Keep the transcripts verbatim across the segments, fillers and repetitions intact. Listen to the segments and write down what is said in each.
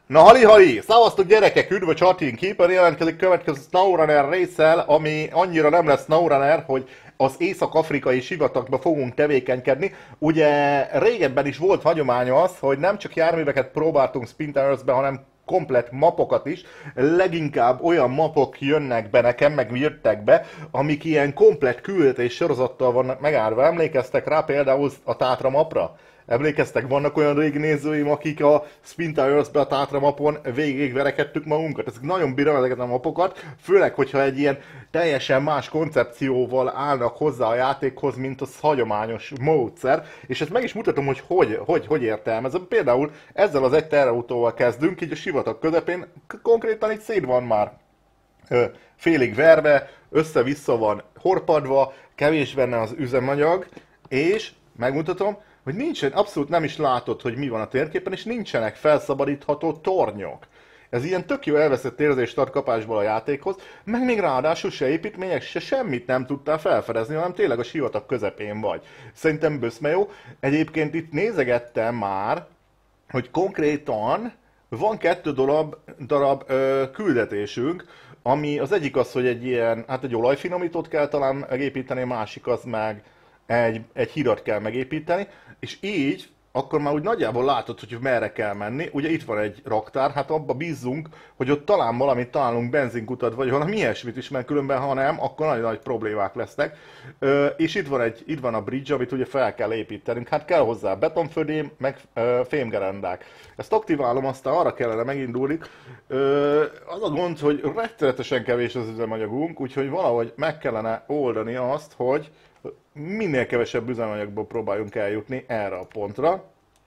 Na hali-hali! Szavaztok gyerekek! Üdv a Csatin! Képen jelentkezik következő SnowRunner résszel, ami annyira nem lesz SnowRunner, hogy az észak-afrikai sivatagba fogunk tevékenykedni. Ugye régebben is volt hagyomány az, hogy nem csak járműveket próbáltunk Splinter-be, hanem komplett mapokat is. Leginkább olyan mapok jönnek be nekem, meg jöttek be, amik ilyen komplett küldetés sorozattal vannak megárva. Emlékeztek rá például a Tátra mapra? Emlékeztek, vannak olyan régi nézőim, akik a Spin Tires-be a Tátra mapon végig verekedtük magunkat. Ezek nagyon bírom ezeket a mapokat, főleg, hogyha egy ilyen teljesen más koncepcióval állnak hozzá a játékhoz, mint az hagyományos módszer. És ezt meg is mutatom, hogy hogy, hogy, hogy értelmezem. Például ezzel az egy terautóval kezdünk, így a sivatag közepén konkrétan itt szét van már ö, félig verve, össze-vissza van horpadva, kevés benne az üzemanyag, és megmutatom, hogy nincsen, abszolút nem is látod, hogy mi van a térképen, és nincsenek felszabadítható tornyok. Ez ilyen tök jó elveszett érzést ad kapásból a játékhoz, meg még ráadásul se építmények, se semmit nem tudtál felfedezni, hanem tényleg a sivatag közepén vagy. Szerintem böszme jó. Egyébként itt nézegettem már, hogy konkrétan van kettő darab, darab ö, küldetésünk, ami az egyik az, hogy egy ilyen, hát egy olajfinomítót kell talán megépíteni, a másik az meg egy, egy hidat kell megépíteni, és így akkor már úgy nagyjából látod, hogy merre kell menni. Ugye itt van egy raktár, hát abba bízzunk, hogy ott talán valamit találunk, benzinkutat, vagy valami ilyesmit is, mert különben, ha nem, akkor nagyon nagy problémák lesznek. Ö, és itt van, egy, itt van a bridge, amit ugye fel kell építenünk. Hát kell hozzá betonfödém, meg ö, fémgerendák. Ezt aktiválom, aztán arra kellene megindulni. Ö, az a gond, hogy rettenetesen kevés az üzemanyagunk, úgyhogy valahogy meg kellene oldani azt, hogy minél kevesebb üzemanyagból próbáljunk eljutni erre a pontra.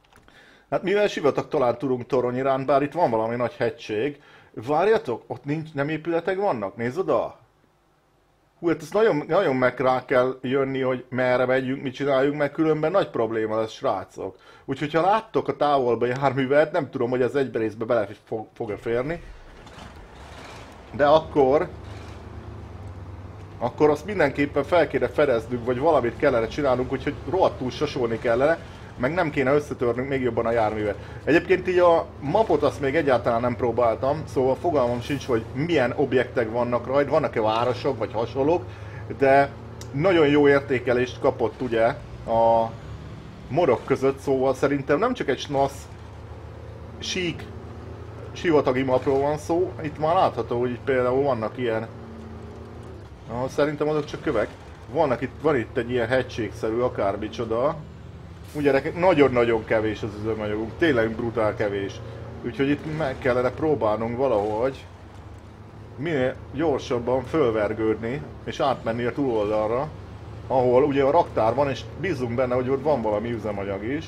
Hát mivel sivatag talán tudunk torony iránt, bár itt van valami nagy hegység. Várjatok, ott nincs, nem épületek vannak? Nézd oda! Hú, hát ezt nagyon, nagyon meg rá kell jönni, hogy merre megyünk, mit csináljunk, mert különben nagy probléma lesz, srácok. Úgyhogy ha láttok a távolba járművet, nem tudom, hogy ez egy részbe bele fog, fog-e férni. De akkor... akkor azt mindenképpen fel kéne fedeznünk, vagy valamit kellene csinálnunk, úgyhogy rohadtul sasolni kellene, meg nem kéne összetörnünk még jobban a járművet. Egyébként így a mapot azt még egyáltalán nem próbáltam, szóval fogalmam sincs, hogy milyen objektek vannak rajta, vannak-e városok, vagy hasonlók, de nagyon jó értékelést kapott ugye a modok között, szóval szerintem nem csak egy snasz, sík, sivatagi mapról van szó, itt már látható, hogy itt például vannak ilyen. Ah, szerintem azok csak kövek. Vannak itt, van itt egy ilyen hegységszerű akármicsoda. Ugye nagyon-nagyon kevés az üzemanyagunk, tényleg brutál kevés. Úgyhogy itt meg kellene próbálnunk valahogy minél gyorsabban fölvergődni és átmenni a túloldalra, ahol ugye a raktár van, és bízunk benne, hogy ott van valami üzemanyag is.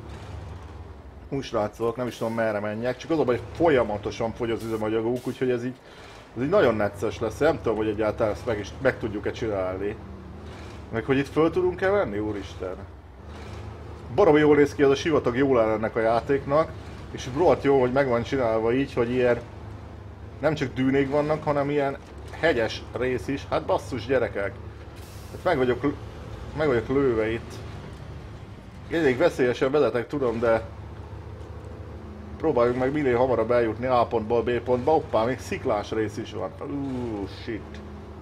Úgy srácok, nem is tudom merre menjek, csak az a baj, hogy folyamatosan fogy az üzemanyagunk, úgyhogy ez így Ez így nagyon necces lesz, nem tudom, hogy egyáltalán ezt meg, is, meg tudjuk-e csinálni. Meg hogy itt föl tudunk-e venni, úristen. Baromi jól néz ki ez a sivatag, jól áll ennek a játéknak. És rohadt jó, hogy meg van csinálva így, hogy ilyen nem csak dűnék vannak, hanem ilyen hegyes rész is. Hát basszus gyerekek. Hát meg vagyok, meg vagyok lőve itt. Elég veszélyesen vezetek, tudom, de próbáljuk meg minél hamarabb eljutni A pontból B pontba. Hoppá, még sziklás rész is van. Uh, shit.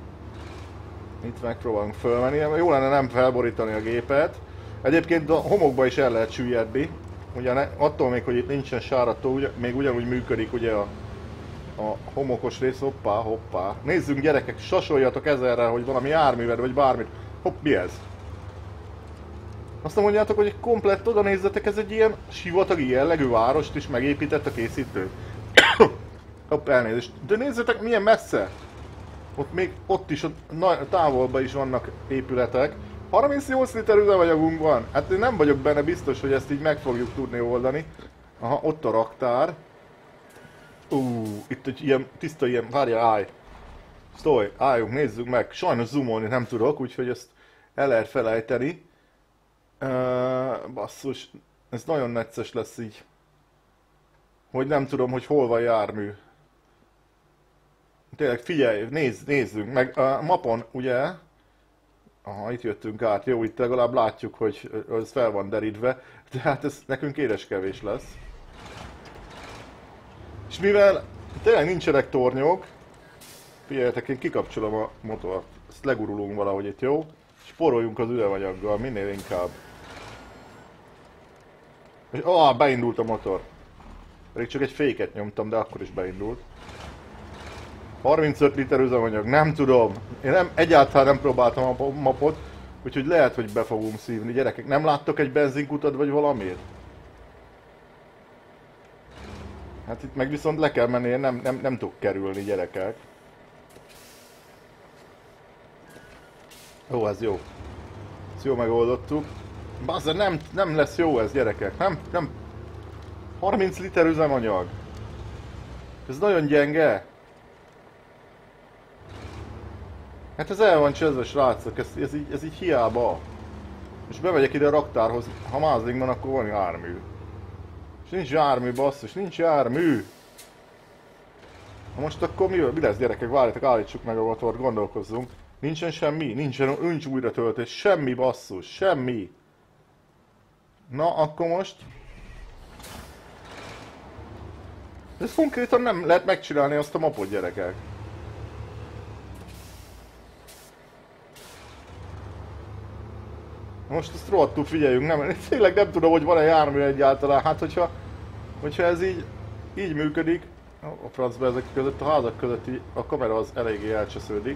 Itt megpróbálunk fölmenni. Jó lenne nem felborítani a gépet. Egyébként a homokba is el lehet süllyedni. Ugye ne, attól még, hogy itt nincsen sáradtó, ugye, még ugyanúgy működik ugye a, a homokos rész. Hoppá, hoppá. Nézzünk gyerekek, sasoljatok ezerrel, hogy valami járműved vagy bármit. Hopp, mi ez? Azt mondjátok, hogy komplett oda nézzetek, ez egy ilyen sivatagi jellegű várost is megépített a készítő. Hopp, elnézést. De nézzetek milyen messze! Ott még, ott is, a távolban is vannak épületek. harmincnyolc liter üzemanyagunk van. Hát én nem vagyok benne biztos, hogy ezt így meg fogjuk tudni oldani. Aha, ott a raktár. Ú, itt egy ilyen, tiszta ilyen, várja, állj. Szólj, álljunk, nézzük meg. Sajnos zoomolni nem tudok, úgyhogy ezt el lehet felejteni. Uh, basszus, ez nagyon necces lesz így. Hogy nem tudom, hogy hol van jármű. Tényleg figyelj, nézz, nézzünk meg a mapon, ugye? Aha, itt jöttünk át, jó, itt legalább látjuk, hogy ez fel van derítve, de hát ez nekünk édeskevés lesz. És mivel tényleg nincsenek tornyok, figyeljetek, én kikapcsolom a motort. Ezt legurulunk valahogy itt, jó? És poroljunk az üzemanyaggal, minél inkább. És ah, beindult a motor. Pedig csak egy féket nyomtam, de akkor is beindult. harmincöt liter üzemanyag, nem tudom. Én nem, egyáltalán nem próbáltam a mapot, úgyhogy lehet, hogy be fogunk szívni. Gyerekek, nem láttok egy benzinkutat vagy valamit? Hát itt meg viszont le kell menni, én nem, nem, nem tudok kerülni, gyerekek. Ó, ez jó. Ezt jó megoldottuk. Bazza, nem, nem lesz jó ez, gyerekek. Nem, nem. harminc liter üzemanyag. Ez nagyon gyenge. Hát ez el van csözve, srácok, ez, ez, így, ez így hiába. És bemegyek ide a raktárhoz, ha mázling van, akkor van jármű. És nincs jármű, basszus, nincs jármű. Na most akkor mi, mi lesz, gyerekek? Várjátok, állítsuk meg a motort, gondolkozzunk. Nincsen semmi, nincsen nincs újra töltés, semmi, basszus, semmi. Na, akkor most... Ez konkrétan nem lehet megcsinálni azt a mapot, gyerekek. Most ezt rohadtul figyeljünk, nem, tényleg nem tudom, hogy van-e jármű egyáltalán. Hát hogyha, hogyha ez így, így működik, a francba ezek között, a házak között így, a kamera az eléggé elcsesződik.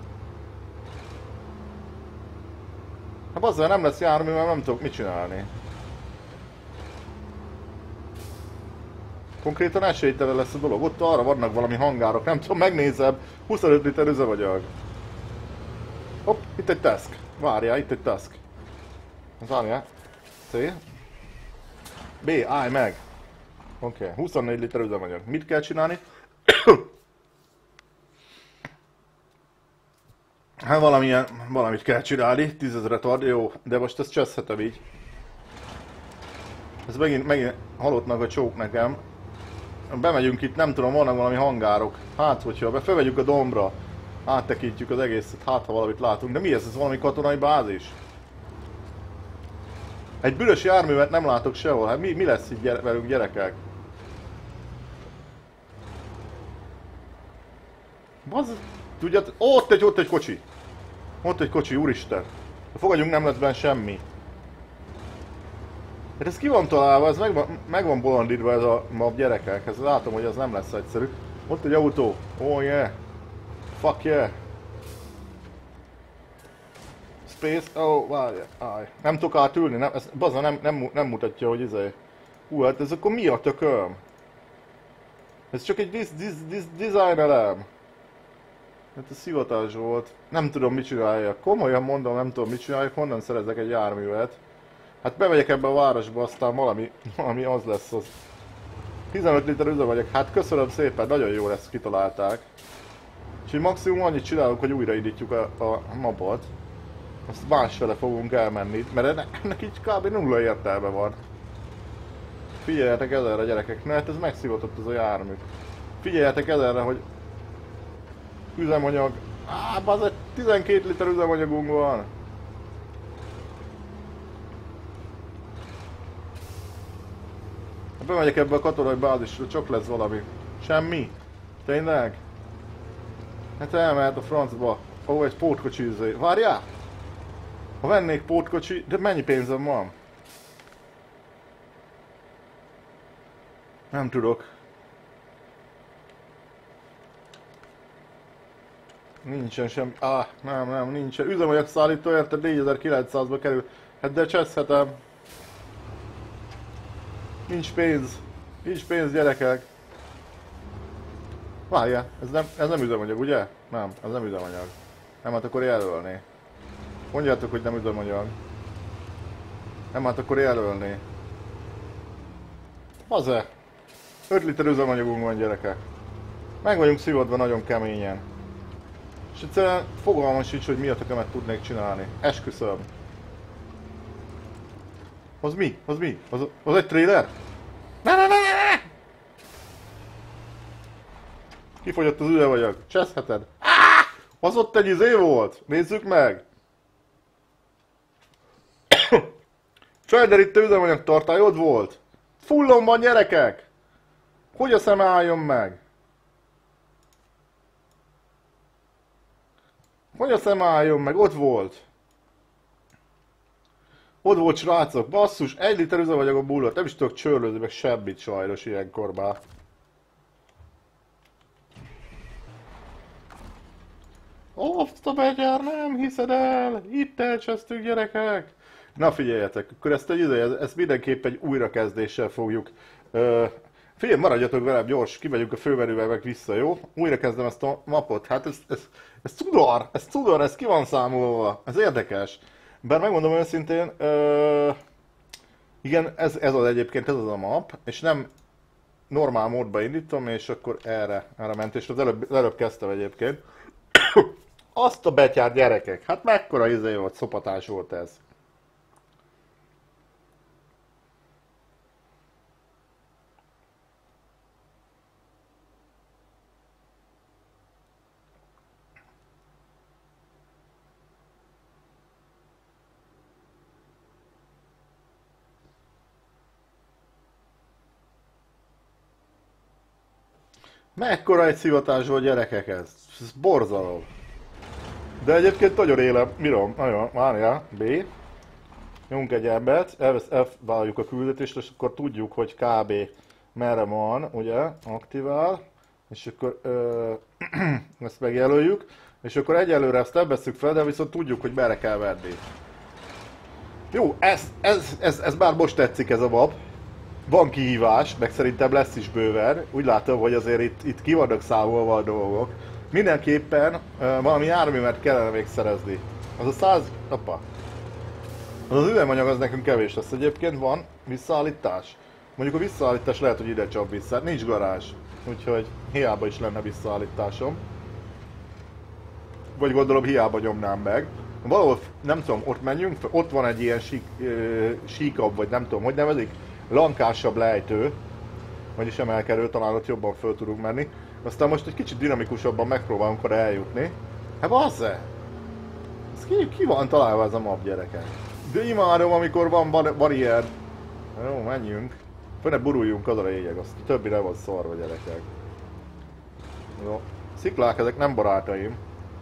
Hát azzal nem lesz jármű, mert nem tudok mit csinálni. Konkrétan esélytelen lesz a dolog, ott arra vannak valami hangárok, nem tudom, megnézem, huszonöt liter üzemanyag. Hopp, itt egy task, várjál, itt egy task. Várjál, C. B, állj meg. Oké, okay. huszonnégy liter üzemanyag. Mit kell csinálni? Hát valamilyen, valamit kell csinálni, tízezret ad, jó, de most ezt cseszhetem így. Ez megint, megint halottnak a csók nekem. Bemegyünk itt, nem tudom, vannak valami hangárok. Hát, hogyha be felvegyük a dombra, áttekintjük az egészet, hát ha valamit látunk. De mi ez? Ez valami katonai bázis? Egy büdös járművet nem látok sehol, hát mi, mi lesz így gyere, velünk, gyerekek? Bazd, tudjátok, ott egy, ott egy kocsi. Ott egy kocsi, úristen. Fogadjunk, nem lesz benne semmi. Hát ez ki van találva, ez meg van, meg van bolondítva ez a map, gyerekek. Ez látom, hogy ez nem lesz egyszerű. Ott egy autó. Oh yeah. Fuck yeah. Space, oh, várj, állj. Nem tudok átülni, nem, ez, baza, nem, nem, nem mutatja, hogy izé. Hú, hát ez akkor mi a tököm? Ez csak egy dis, dis, dis, design elem. Hát ez szivatás volt. Nem tudom, mit csináljak. Komolyan mondom, nem tudom, mit csináljak, honnan szerezek egy járművet. Hát bemegyek ebbe a városba, aztán valami, valami az lesz az. tizenöt liter üzemanyag, hát köszönöm szépen, nagyon jó ezt kitalálták. Úgyhogy maximum annyit csinálunk, hogy újraindítjuk a, a mapot. Azt másfele fogunk elmenni, mert ennek, ennek így kb. Nulla értelme van. Figyeljetek ezerre, gyerekek, na hát ez megszivatott ez a jármű. Figyeljetek ezerre, hogy üzemanyag. Á, bazd, tizenkét liter üzemanyagunk van. Bemegyek ebbe a katonai bázisra, csak lesz valami. Semmi? Tényleg? Hát elmehet a francba. Ó, egy pótkocsi üzé. Várjál! Ha vennék pótkocsi, de mennyi pénzem van? Nem tudok. Nincsen semmi. Ah, nem, nem, nincsen. Üzemanyag szállító, érted, négyezer-kilencszázba kerül. Hát de cseszhetem. Nincs pénz. Nincs pénz, gyerekek. Várjál, ez nem, ez nem üzemanyag, ugye? Nem, ez nem üzemanyag. Nem, hát akkor jelölné. Mondjátok, hogy nem üzemanyag. Nem, hát akkor jelölné. Az-e? öt liter üzemanyagunk van, gyerekek. Meg vagyunk szívadva nagyon keményen. És egyszerűen fogalmam sincs, hogy mi a tökömet tudnék csinálni. Esküszöm. Az mi? Az mi? Az, az egy trailer? Ne, ne, ne, ne! Kifogyott az üzemanyag. Cseszheted. Az ott egy izé volt. Nézzük meg. Felderítte üzemanyag tartály, ott volt. Fullon van, gyerekek. Hogy a szeme álljon meg? Hogy a szeme álljon meg? Ott volt. Ott volt, srácok. Basszus, egy liter üzemanyag a bullat. Nem is tudok csörlőzni meg semmit sajnos ilyenkor már. Azt a begyár, nem hiszed el! Itt elcsesztünk, gyerekek! Na figyeljetek, akkor ezt, egy, ezt mindenképp egy újrakezdéssel fogjuk. Uh, figyelj, maradjatok velem, gyors, kimegyünk a főmenüvel meg vissza, jó? Újra kezdem ezt a mapot. Hát ez, ez, ez cudor, ez cudor, ez ki van számolva. Ez érdekes. Bár megmondom őszintén, uh, igen, ez, ez az egyébként, ez az a map, és nem normál módba indítom, és akkor erre, erre ment, és az előbb, az előbb kezdtem egyébként. Azt a betyár, gyerekek, hát mekkora izé volt, szopatás volt ez. Mekkora egy szivatás volt, gyerekek ez? Ez borzalom. De egyébként nagyon élem, mirom, nagyon, várjál, B. Nyomunk egy embert, elvállaljuk a küldetést, és akkor tudjuk, hogy kb. Merre van, ugye, aktivál. És akkor ö, ezt megjelöljük. És akkor egyelőre ezt nem vesszük fel, de viszont tudjuk, hogy merre kell venni. Jó, ez, ez, ez, ez már most tetszik ez a map. Van kihívás, meg szerintem lesz is bőven. Úgy látom, hogy azért itt, itt ki vannak számolva a dolgok. Mindenképpen uh, valami járművet kellene még szerezni. Az a száz... Apa. Az az üzemanyag az nekünk kevés lesz. Egyébként van visszaállítás. Mondjuk a visszaállítás lehet, hogy ide csap vissza. Nincs garázs. Úgyhogy hiába is lenne visszaállításom. Vagy gondolom hiába nyomnám meg. Valahol, nem tudom, ott menjünk, ott van egy ilyen sík, uh, síkabb, vagy nem tudom, hogy nevezik. Lankásabb lejtő. Vagyis emelkedő, talán ott jobban föl tudunk menni. Aztán most egy kicsit dinamikusabban megpróbálunk arra eljutni. Hát bazze! Ez ki, ki van találva ez a map, gyerekek? De imádom, amikor van bar barrier. Jó, menjünk. Föl ne buruljunk, az a lényeg, azt a többire van szarva, gyerekek. Jó. Sziklák, ezek nem barátaim.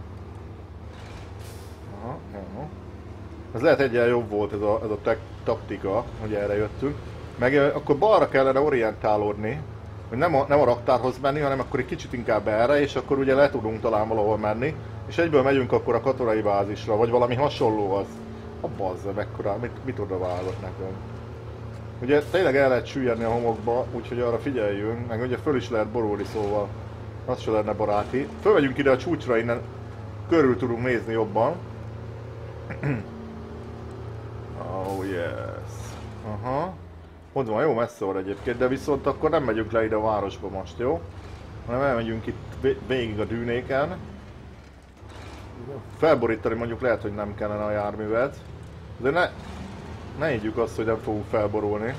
Aha, jó. Ez lehet egyen jobb volt ez a, ez a taktika, hogy erre jöttünk. Meg akkor balra kellene orientálódni. Hogy nem a, nem a raktárhoz menni, hanem akkor egy kicsit inkább erre, és akkor ugye le tudunk talán valahol menni, és egyből megyünk akkor a katonai bázisra, vagy valami hasonlóhoz. A bazza, mekkora, mit, mit oda vágott nekem. Ugye tényleg el lehet süllyedni a homokba, úgyhogy arra figyeljünk, meg ugye föl is lehet borulni, szóval az se lenne baráti. Fölmegyünk ide a csúcsra, innen körül tudunk nézni jobban. Oh yes. Aha. Ott van, jó messze van egyébként, de viszont akkor nem megyünk le ide a városba most, jó? Hanem elmegyünk itt végig a dűnéken. Felborítani mondjuk lehet, hogy nem kellene a járművet. De ne, ne higgyük azt, hogy nem fogunk felborulni.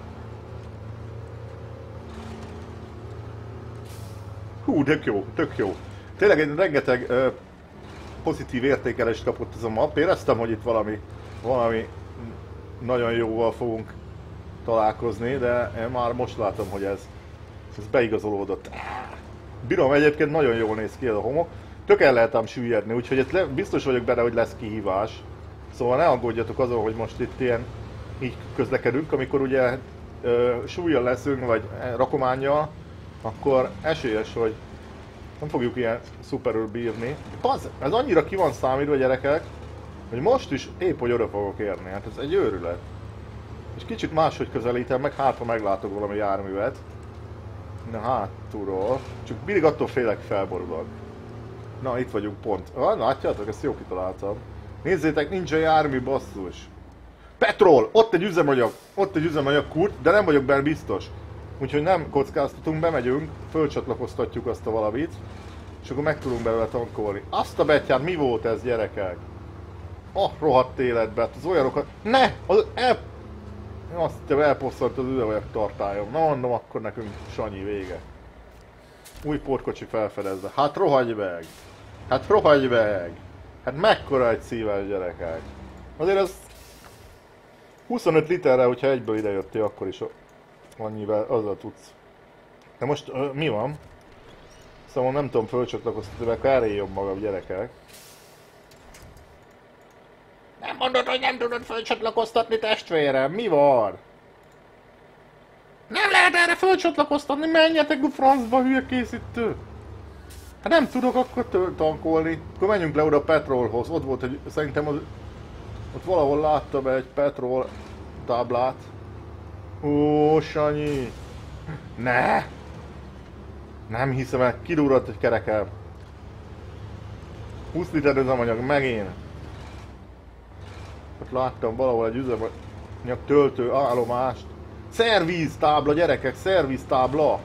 Hú, tök jó, tök jó. Tényleg egy rengeteg uh, pozitív értékelést kapott ez a map. Éreztem, hogy itt valami, valami nagyon jóval fogunk találkozni, de én már most látom, hogy ez, ez beigazolódott. Bírom, egyébként nagyon jól néz ki ez a homok. Tök el lehet ám süllyedni, úgyhogy itt le, biztos vagyok benne, hogy lesz kihívás. Szóval ne aggódjatok azon, hogy most itt ilyen így közlekedünk, amikor ugye ö, súllyal leszünk, vagy rakománnyal, akkor esélyes, hogy nem fogjuk ilyen szuperül bírni. Paz, ez annyira ki van számítva, gyerekek, hogy most is épp hogy oda fogok érni. Hát ez egy őrület. És kicsit máshogy közelítem meg, hát ha meglátok valami járművet. Na hátulról. Csak mindig attól félek, felborulok. Na, itt vagyunk pont. Ah, látjátok, ezt jó kitaláltam. Nézzétek, nincs a jármű, basszus. Petrol! Ott egy üzemanyag. Ott egy üzemanyag kurt, de nem vagyok benne biztos. Úgyhogy nem kockáztatunk, bemegyünk, fölcsatlakoztatjuk azt a valamit. És akkor meg tudunk belőle tankolni. Azt a betyár, mi volt ez, gyerekek? Ah, rohadt életbe, hát az olyanokat... Ne! Az el... Azt hiszem, elposszant az üzemanyag tartályom. Na mondom, akkor nekünk Sanyi vége. Új portkocsi felfedezve. Hát rohagy meg! Hát rohagy meg! Hát mekkora egy szíves, gyerekek! Azért ez... huszonöt literre, hogyha egyből idejöttél, akkor is annyivel azzal tudsz De most ö, mi van? Szóval nem tudom fölcsatlakoztatni, mert erre jobb magam, gyerekek. Nem mondod, hogy nem tudod fölcsatlakoztatni, testvérem? Mi van? Nem lehet erre fölcsatlakoztatni, menjetek a francba, hülye készítő! Hát nem tudok akkor tankolni. Akkor menjünk le oda a petrolhoz. Ott volt egy, szerintem az, ott valahol láttam egy petrol táblát. Ó, Sanyi! Ne! Nem hiszem el, kidurrant egy kerekem. húsz liter üzemanyag, megint. Ott láttam valahol egy üzemanyag töltő állomást. Szervíz tábla, gyerekek, szervíz tábla.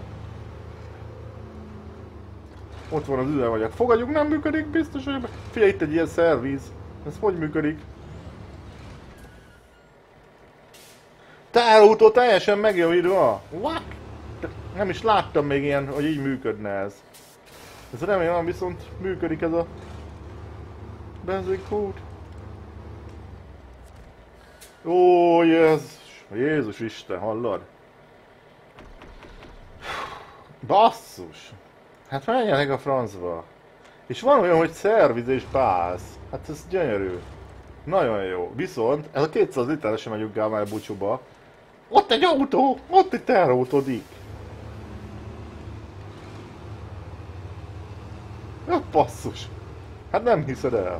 Ott van az üzemanyag. Fogadjuk, nem működik, biztos, hogy... Figyelj, itt egy ilyen szervíz. Ez hogy működik? Tárolótól teljesen megjavítva. What? Nem is láttam még ilyen, hogy így működne ez. Ez remélem viszont működik ez a benzinkút. Ó, Jézus, Jézus Isten, hallod? Basszus! Hát menjenek a francba. És van olyan, hogy szerviz és báz. Hát ez gyönyörű. Nagyon jó. Viszont ez a kétszáz literesen megyünk el már búcsúba. Ott egy autó! Ott egy teherautó, Dick. Ja, basszus. Hát nem hiszed el.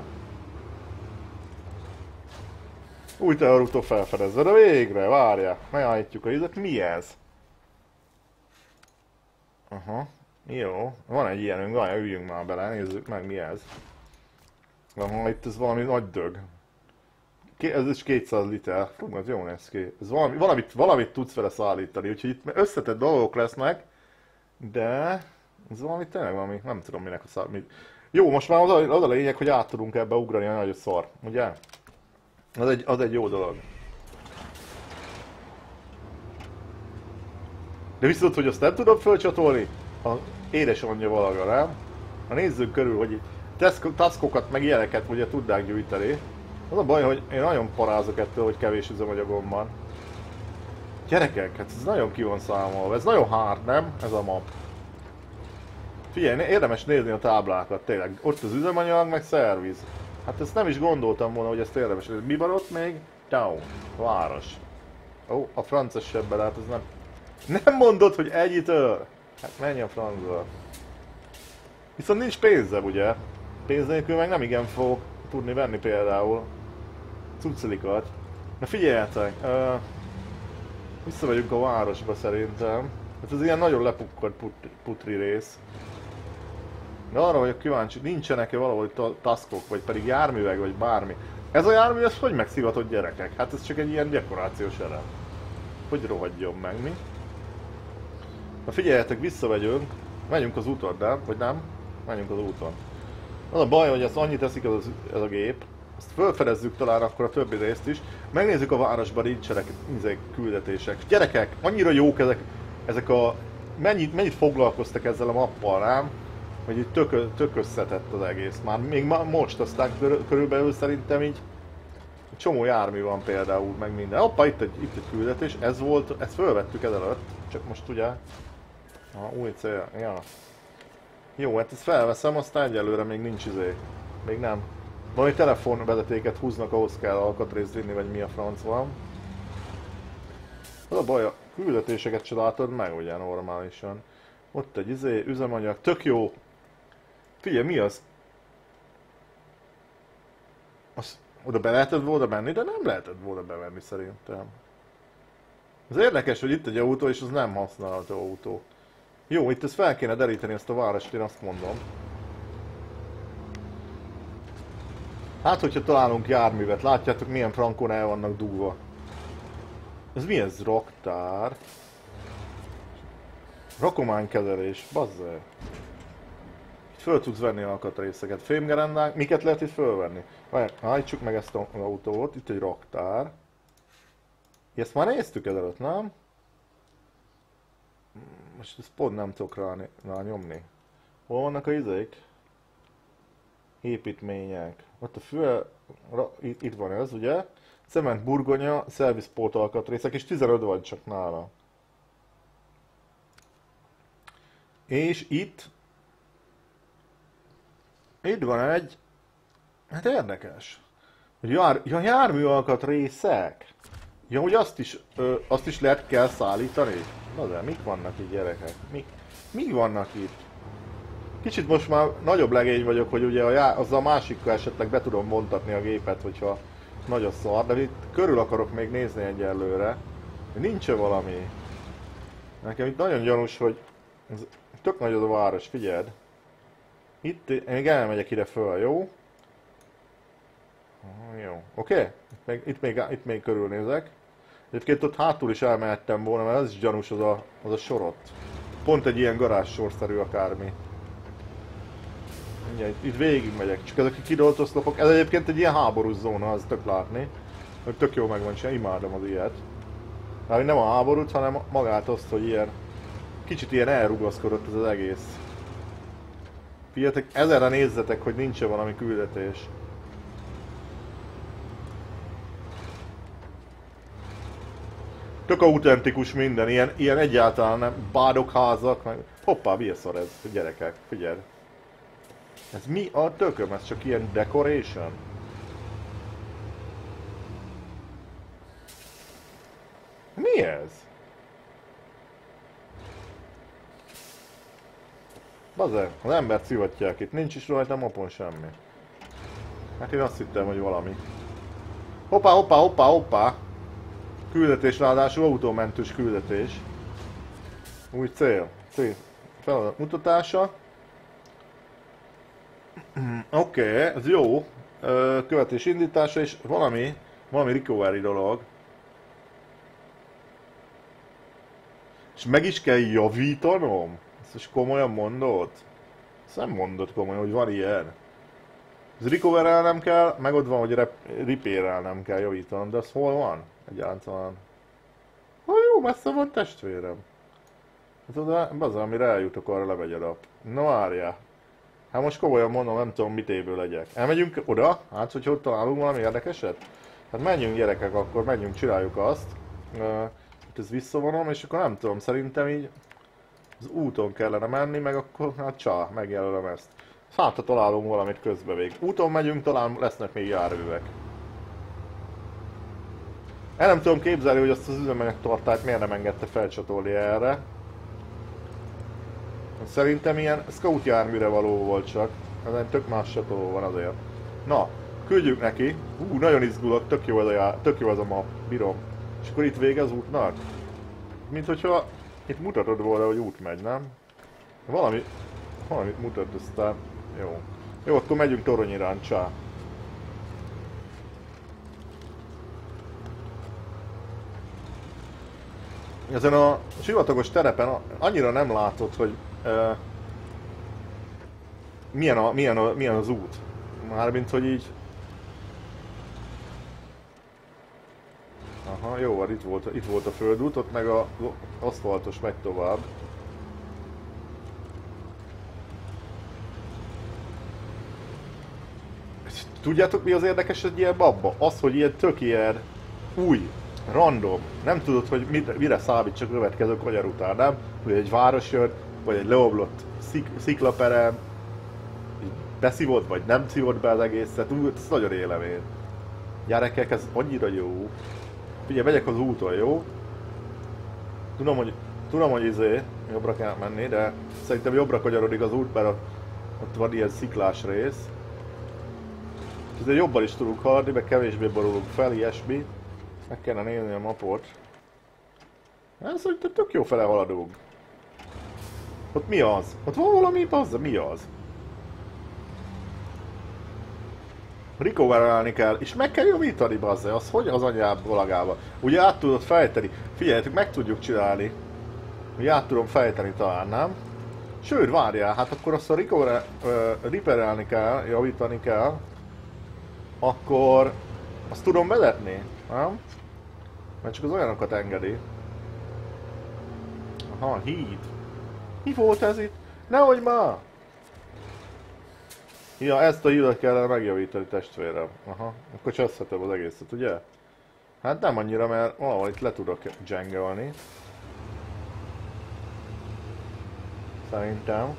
Új teherautó felfedezve, de végre, várjál. Megállítjuk a izet. Mi ez? Aha. Jó. Van egy ilyenünk, várjál, üljünk már bele, nézzük meg mi ez. Aha, itt ez valami nagy dög. Ez is kétszáz liter. Fú, ez jól néz ki. Ez valami, valamit, valamit tudsz vele szállítani, úgyhogy itt összetett dolgok lesznek. De... ez valami tényleg valami, nem tudom minek a szállít. Jó, most már az a, az a lényeg, hogy át tudunk ebbe ugrani a nagy szar, ugye? Az egy, az egy jó dolog. De viszont, hogy azt nem tudom fölcsatolni, a édesanyja valaga, nem? Ha nézzük körül, hogy taskokat meg ilyeneket ugye tudnák gyűjteni. Az a baj, hogy én nagyon parázok ettől, hogy kevés üzemanyagom van. Gyerekek, hát ez nagyon ki van számolva, ez nagyon hard, nem? Ez a map. Figyelj, érdemes nézni a táblákat, tényleg. Ott az üzemanyag, meg szerviz. Hát ezt nem is gondoltam volna, hogy ezt érdemes nézni. Mi van ott még? Town. Város. Ó, a frances sebben, hát ez nem... Nem mondod, hogy ennyitől? Hát menj a francba. Viszont nincs pénzem, ugye? Pénz nélkül meg nem igen fog tudni venni például cuccilikat. Na figyeljetek, uh, visszamegyünk a városba szerintem. Hát ez ilyen nagyon lepukkadt putri, putri rész. De arra vagyok kíváncsi, nincsenek-e valahogy taskok, vagy pedig járművek, vagy bármi. Ez a jármű, ez hogy megszivatott, gyerekek? Hát ez csak egy ilyen dekorációs elem. Hogy rohadjon meg, mi? Na figyeljetek, visszamegyünk. Menjünk az úton, de? Vagy nem? Menjünk az úton. Az a baj, hogy ezt annyit teszik ez, az, ez a gép. Ezt felfedezzük talán akkor a többi részt is. Megnézzük a városban, nincsenek ezek küldetések. Gyerekek, annyira jók ezek, ezek a... Mennyit, mennyit foglalkoztak ezzel a mappal, nem? Hogy így tök, tök összetett az egész. Már még ma, most aztán körülbelül szerintem így egy csomó jármű van például, meg minden. Hoppa, itt egy, itt egy küldetés, ez volt, ezt fölvettük ezelőtt, csak most ugye... Aha, új cél, ja. Jó, hát ezt felveszem, aztán egyelőre még nincs izé. Még nem. Valami telefonvezetéket húznak, ahhoz kell alkatrészt vinni, vagy mi a franc van. Az a baj, a küldetéseket se látod meg ugye normálisan. Ott egy izé, üzemanyag, tök jó. Figyelj, mi az? Az oda be lehetett volna menni, de nem lehetett volna bemenni szerintem. Ez érdekes, hogy itt egy autó, és az nem használható autó. Jó, itt ezt fel kéne deríteni, ezt a várost, én azt mondom. Hát, hogyha találunk járművet, látjátok milyen frankon el vannak dugva. Ez mi ez? Raktár. Rakománykezelés, bazzeg. Itt föl tudsz venni alkatrészeket. Fémgerendák, miket lehet itt fölvenni? Állítsuk meg ezt az autót, itt egy raktár. Ezt már néztük ezelőtt, nem? Most ezt pont nem tudok rá, rá nyomni. Hol vannak a izék? Építmények. Ott a fő... Itt, itt van ez, ugye? Cement burgonya, szervizpót alkatrészek, és tizenöt van csak nála. És itt... Itt van egy... Hát érdekes. Jár, ja, járműalkatrészek. Ja, hogy azt is, ö, azt is lehet kell szállítani. Na de, mik vannak itt, gyerekek? Mik, mik vannak itt? Kicsit most már nagyobb legény vagyok, hogy ugye a já, azzal a másikkal esetleg be tudom vontatni a gépet, hogyha nagy a szar, de itt körül akarok még nézni egyelőre. Nincs-e valami? Nekem itt nagyon gyanús, hogy ez tök nagy az a város, figyeld. Itt, én még elmegyek ide föl, jó? Ah, jó, oké? Okay. Itt, még, itt, még, itt még körülnézek. Egyébként ott hátul is elmehettem volna, mert az is gyanús az a, az a sorot. Pont egy ilyen garázssorszerű akármi. Mindjárt, itt, itt végig megyek, csak ezek a kidolt oszlopok. Ez egyébként egy ilyen háborús zóna, az tök látni. Tök jó megvan csinálni, imádom az ilyet. Hát nem a háborút, hanem magát azt, hogy ilyen... Kicsit ilyen elrugaszkodott ez az egész. Figyeljetek, ezerre nézzetek, hogy nincs-e valami küldetés. Tök autentikus minden, ilyen, ilyen egyáltalán nem bádokházak, meg... Hoppá, mi a szar ez, gyerekek, figyelj. Ez mi a tököm? Ez csak ilyen decoration? Mi ez? Baze, az embert szivatják itt, nincs is rajta mapon semmi. Hát én azt hittem, hogy valami. Hoppá, hoppá, hoppá, hoppá! Küldetés, ráadásul autómentős küldetés. Új cél. Cél. Feladat mutatása. Oké, okay, ez jó. Követés indítása és valami, valami recovery dolog. És meg is kell javítanom? Ezt is komolyan mondod? Ezt nem mondod komolyan, hogy van ilyen. Ez recoverelnem kell, meg ott van, hogy repairelnem kell javítanom, de az hol van? Egyáltalán. Ha jó, messze van testvérem. Hát oda, az, amire eljutok, arra lemegy a nap. Na várjál. Hát most komolyan mondom, nem tudom mit évből legyek. Elmegyünk oda? Hát, hogy ott találunk valami érdekeset? Hát menjünk gyerekek, akkor menjünk, csináljuk azt. Uh, itt ezt visszavonom, és akkor nem tudom, szerintem így az úton kellene menni, meg akkor hát csá, megjelölöm ezt. Hát, ha találunk valamit közbe vég. Úton megyünk, talán lesznek még járművek. El nem tudom képzelni, hogy azt az üzemanyagtartályt miért nem engedte felcsatolni erre. Szerintem ilyen scout járműre való volt csak. Ez egy tök más csatoló van azért. Na, küldjük neki. Hú, nagyon izgulok, tök jó ez a, jár... tök jó ez a map, bírom. És akkor itt vége az útnak? Mint hogyha itt mutatod volna, hogy út megy, nem? Valami... Valamit mutat, aztán... Jó. Jó, akkor megyünk torony iránt, csá. Ezen a sivatagos terepen annyira nem látod, hogy uh, milyen, a, milyen, a, milyen az út. Mármint, hogy így... Aha, jó, itt volt, itt volt a földút, ott meg a aszfaltos megy tovább. Tudjátok mi az érdekes egy ilyen babba? Az, hogy ilyen tök ilyen új, random. Nem tudod, hogy mit, mire számít csak a következő kanyar után, nem? Hogy egy város jön, vagy egy leomlott szik, sziklaperem, beszívott, vagy nem szívott be az egészet. Ú, ez nagyon élemény. Gyerekek, ez annyira jó. Figyelj, megyek az úton, jó? Tudom, hogy, tudom, hogy izé, jobbra kell menni, de szerintem jobbra kanyarodik az út, mert ott van ilyen sziklás rész. Ezért jobban is tudunk haladni, meg kevésbé borulunk fel, ilyesmi. Meg kellene nézni a mapot. Hát szerintem tök jó fele haladunk. Ott mi az? Ott van valami, bazza, mi az? Recoverálni kell, és meg kell javítani, bazza, az hogy az anyább valagába? Ugye át tudod fejteni? Figyeljetek, meg tudjuk csinálni. Ugye át tudom fejteni talán, nem? Sőt, várjál, hát akkor azt a repairálni kell, javítani kell. Akkor azt tudom vezetni, nem? Mert csak az olyanokat engedi. Aha, híd. Mi volt ez itt? Nehogy már! Ja, ezt a hídat kellene megjavítani, testvérem. Aha, akkor cseszhetem az egészet, ugye? Hát nem annyira, mert valahol itt le tudok dzsengelni. Szerintem.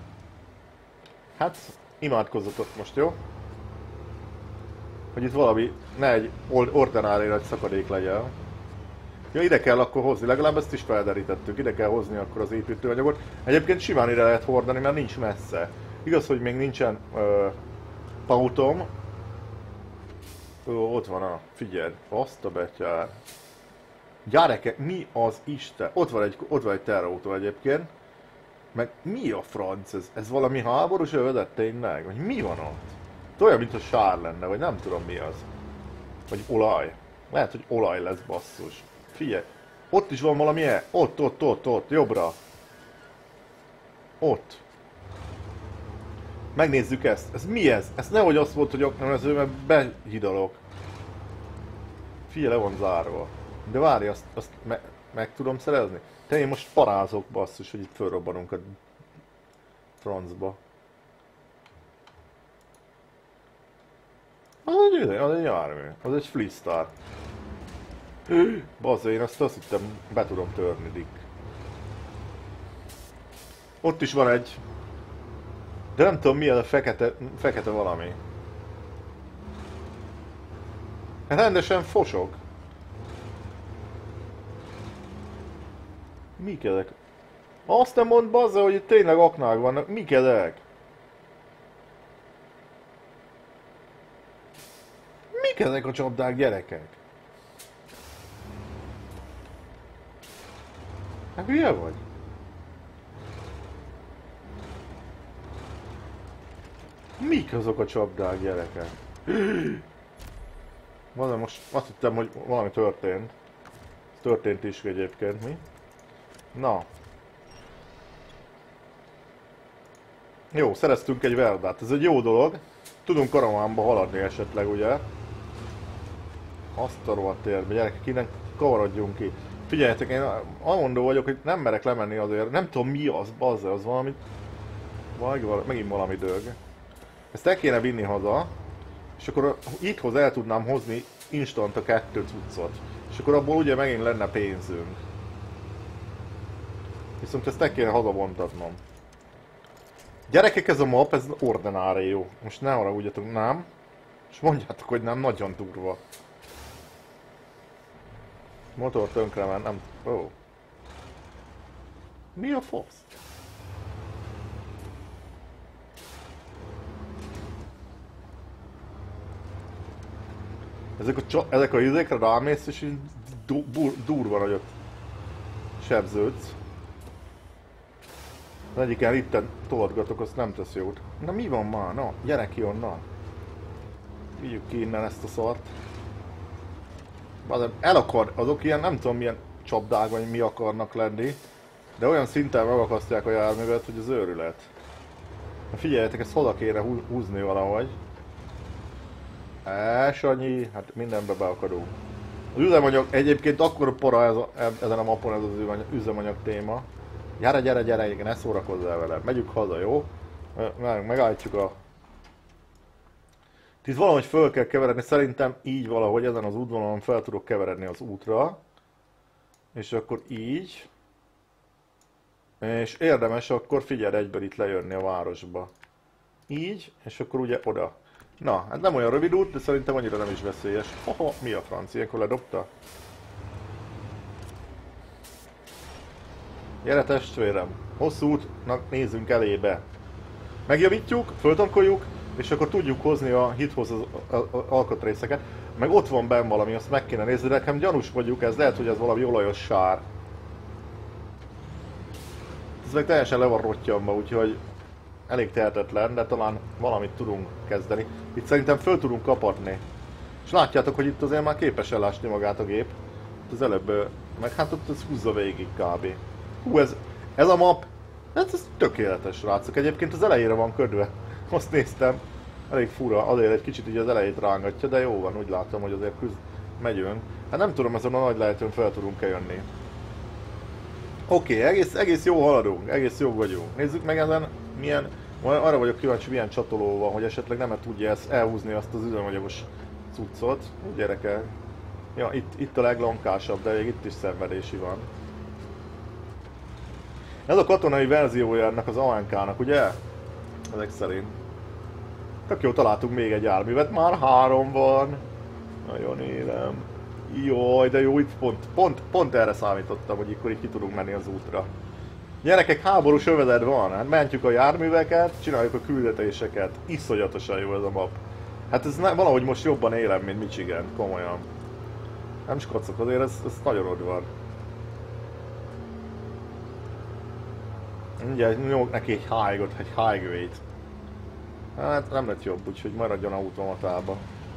Hát, imádkozzatok most, jó? Hogy itt valami, ne egy ordinári nagy szakadék legyen. Ja, ide kell akkor hozni, legalább ezt is felderítettük, ide kell hozni akkor az építőanyagot. Egyébként simán ide lehet hordani, mert nincs messze. Igaz, hogy még nincsen ö, pautom. Ö, ott van a, figyeld, azt a betyár. Gyerekek, mi az Isten? Ott van egy, ott van egy terrautó egyébként. Meg mi a franc ez? Ez valami háborús övedet tényleg? Vagy mi van ott? Olyan, mint a sár lenne, vagy nem tudom mi az. Vagy olaj. Lehet, hogy olaj lesz, basszus. Figyelj, ott is van valami el. Ott, ott, ott, ott, jobbra. Ott. Megnézzük ezt. Ez mi ez? Ez nehogy azt volt, hogy oknemező, mert behidalok. Figyelj, le van zárva. De várj, azt, azt me meg tudom szerezni? Te én most parázok, basszus, hogy itt fölrobbanunk a francba. Az egy, az egy jármű, az egy Fleestar. Bazza, én azt azt hittem, be tudom törni, Dick. Ott is van egy. De nem tudom mi az a fekete, fekete valami. Rendesen fosok. Mik ezek? Azt nem mondd, bazza, hogy itt tényleg aknák vannak. Mik ezek? Mik ezek a csapdák, gyerekek? Hát hülye vagy? Mik azok a csapdák, gyerekek? Mondom, most azt hittem, hogy valami történt. Történt is egyébként, mi? Na. Jó, szereztünk egy verdát. Ez egy jó dolog. Tudunk karavánba haladni esetleg, ugye? Azt a rohadt érbe, gyerekek, innen kavarodjunk ki. Figyeljetek, én amondó vagyok, hogy nem merek lemenni azért. Nem tudom mi az, bazza, az valami... Vaj, megint valami dög. Ezt el kéne vinni haza. És akkor itthhoz el tudnám hozni instant a kettő cuccot. És akkor abból ugye megint lenne pénzünk. Viszont ezt el kéne hazavontatnom. Gyerekek, ez a map, ez ordinári jó. Most ne haragudjatok, nem? És mondjátok, hogy nem, nagyon durva. Motor tönkre ment, nem... Ó. Oh. Mi a fasz? Ezek a, ezek a izékre rámész, és így du durva nagyot sebződsz. Az egyiken itten tolatgatok, azt nem tesz jót. Na mi van már? Na, gyere ki onnan. Vigyük ki innen ezt a szart. El akar, azok ilyen, nem tudom milyen csapdák vagy mi akarnak lenni. De olyan szinten megakasztják a járművet, hogy az őrület. Na figyeljetek, ezt haza kéne húzni valahogy. Eee, Sanyi, hát mindenbe beakadunk. Az üzemanyag, egyébként akkor para ez a, ezen a mapon ez az üzemanyag téma. Gyere, gyere, gyere, ne szórakozzál vele, megyünk haza, jó? Meg, megállítjuk a... Itt valahogy föl kell keveredni, szerintem így valahogy ezen az útvonalon fel tudok keveredni az útra. És akkor így. És érdemes akkor figyelj egyből itt lejönni a városba. Így, és akkor ugye oda. Na, hát nem olyan rövid út, de szerintem annyira nem is veszélyes. Haha, mi a franc, ilyenkor ledobta? Gyere testvérem, hosszú útnak nézzünk elébe. Megjavítjuk, föltankoljuk, és akkor tudjuk hozni a hithoz az, az, az alkatrészeket. Meg ott van benn valami, azt meg kéne nézni, de nekem gyanús vagyunk, ez lehet, hogy ez valami olajos sár. Ez meg teljesen le van rottyamba, úgyhogy elég tehetetlen, de talán valamit tudunk kezdeni. Itt szerintem föl tudunk kapatni. És látjátok, hogy itt azért már képes elásni magát a gép. Itt az előbb, meg hát ott ez húzza végig kb. Hú, ez, ez a map, ez, ez tökéletes, srácok. Egyébként az elejére van ködve. Azt néztem, elég fura, azért egy kicsit így az elejét rángatja, de jó van, úgy látom, hogy azért küzd, megyünk. Hát nem tudom, ezen a nagy lejtőn fel tudunk-e jönni. Oké, okay, egész, egész jó haladunk, egész jó vagyunk. Nézzük meg ezen, milyen, arra vagyok kíváncsi, milyen csatoló van, hogy esetleg nem tudja ezt elhúzni azt az üzemanyagos cuccot. Úgy gyerekek. Ja, itt, itt a leglankásabb, de még itt is szenvedési van. Ez a katonai verziója ennek az á en ká-nak, ugye? Ezek szerint. Tök jó, találtunk még egy járművet, már három van. Nagyon élem. Jaj, de jó, itt pont, pont, pont erre számítottam, hogy akkor így ki tudunk menni az útra. Gyerekek, háborús övezet van, hát mentjük a járműveket, csináljuk a küldetéseket. Iszonyatosan jó ez a map. Hát ez ne, valahogy most jobban élem, mint Michigan, komolyan. Nem skacok, azért ez, ez nagyon ott van. Ugye nyomok neki egy high-ot, egy highway-t. Hát nem lett jobb, úgyhogy maradjon automatába.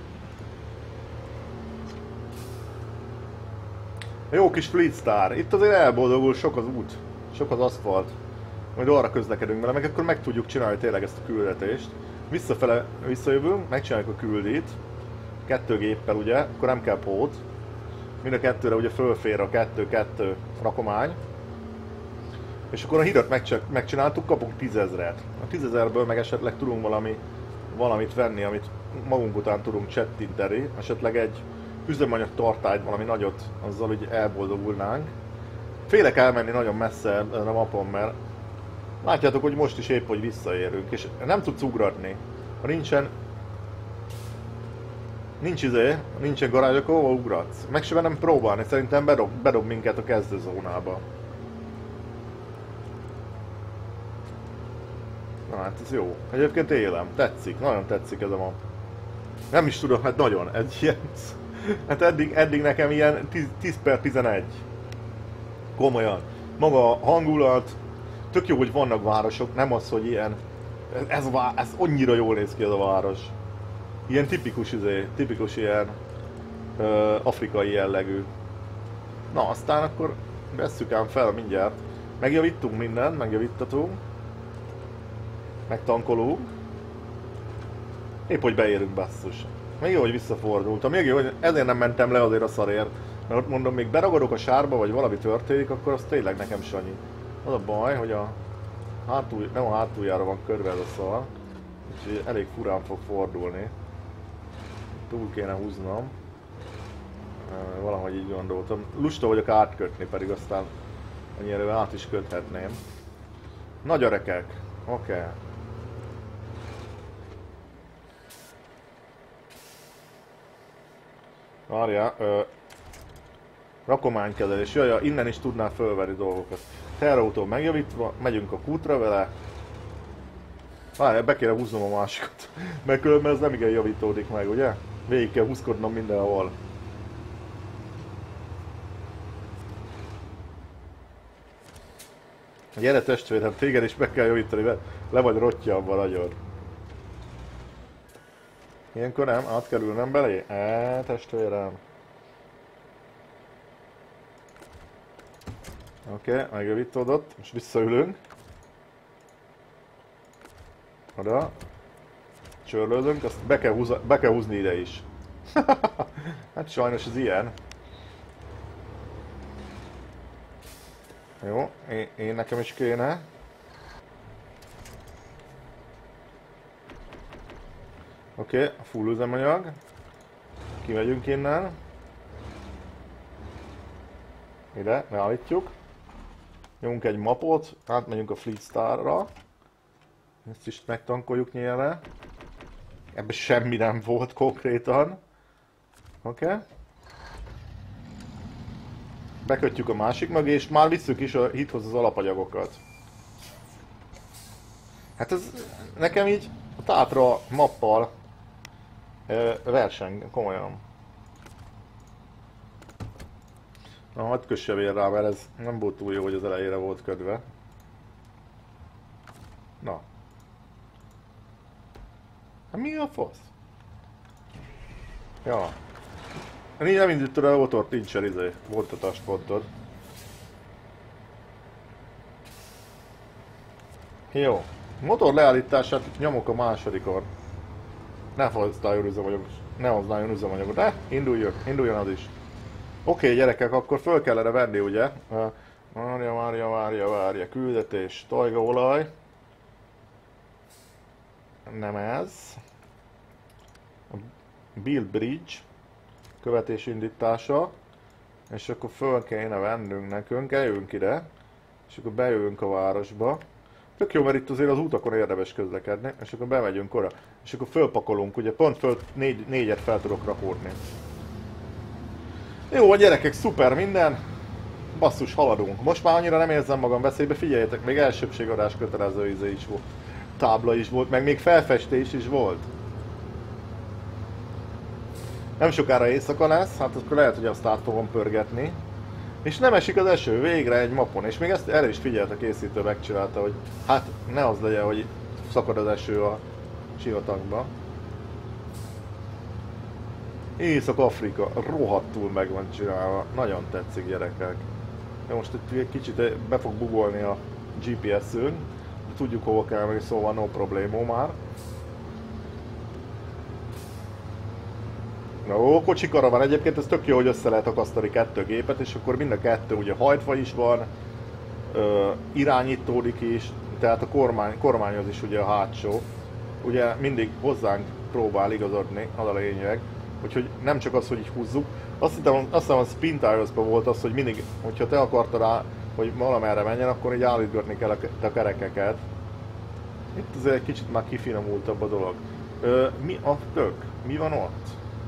Jó kis Fleet Star. Itt azért elboldogul, sok az út, sok az aszfalt. Majd arra közlekedünk vele, meg akkor meg tudjuk csinálni tényleg ezt a küldetést. Visszafele visszajövünk, megcsináljuk a küldit. Kettő géppel ugye, akkor nem kell pót. Mind a kettőre ugye fölfér a kettő-kettő rakomány. És akkor a hidat megcsináltuk, kapunk tízezret. A tízezerből meg esetleg tudunk valami, valamit venni, amit magunk után tudunk csettinteni. Esetleg egy üzemanyag tartályt, valami nagyot, azzal hogy elboldogulnánk. Félek elmenni nagyon messze ezen a mapon, mert látjátok, hogy most is épp, hogy visszaérünk, és nem tudsz ugratni. Ha nincsen... Nincs izé, nincsen garázs, akkor hova ugratsz? Meg sem nem próbálni, szerintem bedob, bedob minket a kezdőzónába. Na hát ez jó. Egyébként élem, tetszik, nagyon tetszik ez a map. Nem is tudom, hát nagyon, egy ilyen... Hát eddig, eddig nekem ilyen tíz per tizenegy. Komolyan. Maga a hangulat, tök jó, hogy vannak városok, nem az, hogy ilyen... Ez, ez, ez annyira jól néz ki ez a város. Ilyen tipikus, izé, tipikus ilyen ö, afrikai jellegű. Na, aztán akkor vesszük ám fel mindjárt. Megjavítunk mindent, megjavítatunk. Megtankolunk. Épp, hogy beérünk, basszus. Még jó, hogy visszafordultam. Még jó, hogy ezért nem mentem le azért a szarért. Mert ott mondom, még beragadok a sárba, vagy valami történik, akkor az tényleg nekem sanyi. Az a baj, hogy a hátul, nem a hátuljára van körbe ez a szar. Úgyhogy elég furán fog fordulni. Túl kéne húznom. Valahogy így gondoltam. Lusta vagyok átkötni, pedig aztán annyira át is köthetném. Na gyerekek, oké. Okay. Várjál, ö, rakománykezelés, jaj, innen is tudnál fölvenni dolgokat. Terrautó megjavítva, megyünk a kútra vele. Várjál, be kéne húznom a másikat, mert különben ez nem igen javítódik meg, ugye? Végig kell húzkodnom mindenhol. Gyere testvérem, téged is meg kell javítani, mert le vagy rottya abban nagyon. Ilyenkor nem, át kell ülnem belé? Eee, testvérem. Oké, okay, megjavítódott, most visszaülünk. Oda. Csörlődünk, azt be kell, húz, be kell húzni ide is. Hát sajnos ez ilyen. Jó, én, én nekem is kéne. Oké, okay, a full üzemanyag. Kimegyünk innen. Ide, leállítjuk. Nyomunk egy mapot, átmegyünk a Fleet Starra. Ezt is megtankoljuk nyilván. Ebben semmi nem volt konkrétan. Oké. Okay. Bekötjük a másik mögé, és már visszük is a hithoz az alapanyagokat. Hát ez nekem így a Tátra mappal verseny, komolyan. Na, hadd kösse vér rá, mert ez nem volt túl jó, hogy az elejére volt ködve. Na. Hát mi a fasz? Ja. Így nem indítod el a motort, nincsen izé, vontatáspontod. Jó. Motor leállítását nyomok a másodikon. Ne használjon üzemanyagot, ne használjon üzemanyagot, de induljon, induljon az is. Oké, okay, gyerekek, akkor föl kellene venni, ugye? Várja, várja, várja, várja, küldetés, tajgaolaj. Nem ez. A Build Bridge. Követés indítása. És akkor föl kéne vennünk nekünk, eljövünk ide. És akkor bejövünk a városba. Tök jó, mert itt azért az utakon érdemes közlekedni, és akkor bemegyünk oda. És akkor fölpakolunk, ugye pont föl, négy, négyet fel tudok rakódni. Jó, a gyerekek, szuper minden. Basszus, haladunk. Most már annyira nem érzem magam veszélybe, figyeljetek, még elsőbségadás kötelező íze is volt. Tábla is volt, meg még felfestés is volt. Nem sokára éjszaka lesz, hát akkor lehet, hogy azt át fogom pörgetni. És nem esik az eső, végre egy mapon, és még ezt erre is figyelt a készítő, megcsinálta, hogy hát ne az legyen, hogy szakad az eső a sivatagba. Észak-Afrika, rohadtul meg van csinálva, nagyon tetszik, gyerekek. De most egy kicsit be fog bugolni a gé pé es-ünk, de tudjuk hova kell menni, szóval no problémó már. Ó, kocsikara van, egyébként ez tök jó, hogy össze lehet akasztani kettő gépet, és akkor mind a kettő ugye hajtva is van, ö, irányítódik is, tehát a kormány, kormányoz is ugye a hátsó. Ugye mindig hozzánk próbál igazodni, az a lényeg, úgyhogy nem csak az, hogy így húzzuk. Azt hiszem, azt hiszem a Spin Tires-ban volt az, hogy mindig, hogyha te akartad rá, hogy valamerre menjen, akkor így állítgatni kell a, a kerekeket. Itt azért egy kicsit már kifinomultabb a dolog. Ö, mi a tök? Mi van ott?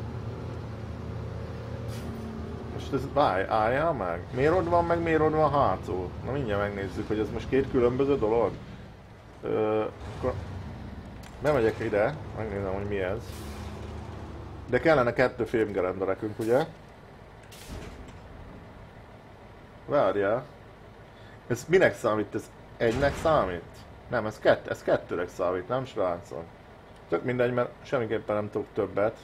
Most ez állj, álljál meg? Miért ott van, meg miért ott van hátul? Na mindjárt megnézzük, hogy ez most két különböző dolog. Ö, akkor bemegyek ide, megnézem, hogy mi ez. De kellene kettő fémgerenda nekünk, ugye? Várjál. Ez minek számít? Ez egynek számít? Nem, ez, kett, ez kettőnek számít, nem srácok? Tök mindegy, mert semmiképpen nem tudok többet.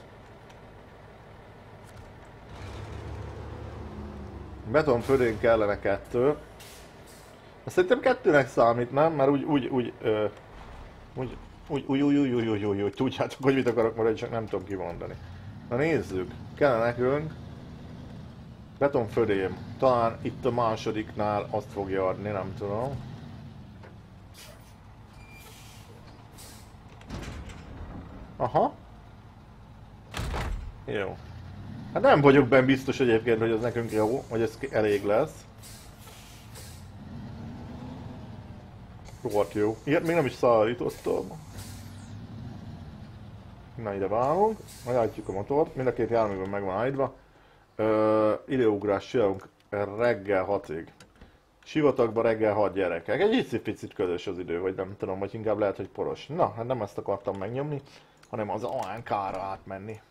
Betonfödén kellene kettő. Szerintem kettőnek számít, nem? Mert úgy, úgy, úgy, ö, úgy, úgy, úgy, úgy, úgy, úgy, úgy, úgy, úgy, tudjátok, hogy mit akarok mondani, csak nem tudom kimondani. Na nézzük, kellene nekünk betonfödém. Talán itt a másodiknál azt fogja adni, nem tudom. Aha. Jó. Hát nem vagyok benne biztos egyébként, hogy ez nekünk jó, hogy ez elég lesz. Rohadt jó. Ilyet még nem is szállítottam. Na ide válunk, majd állítjuk a motort, mind a két járműben meg van állítva. Ö, időugrás csinálunk reggel hatig. Sivatagban reggel hat, gyerekek. Egy icipicit közös az idő, vagy nem tudom, vagy inkább lehet, hogy poros. Na, hát nem ezt akartam megnyomni, hanem az á en ká-ra átmenni.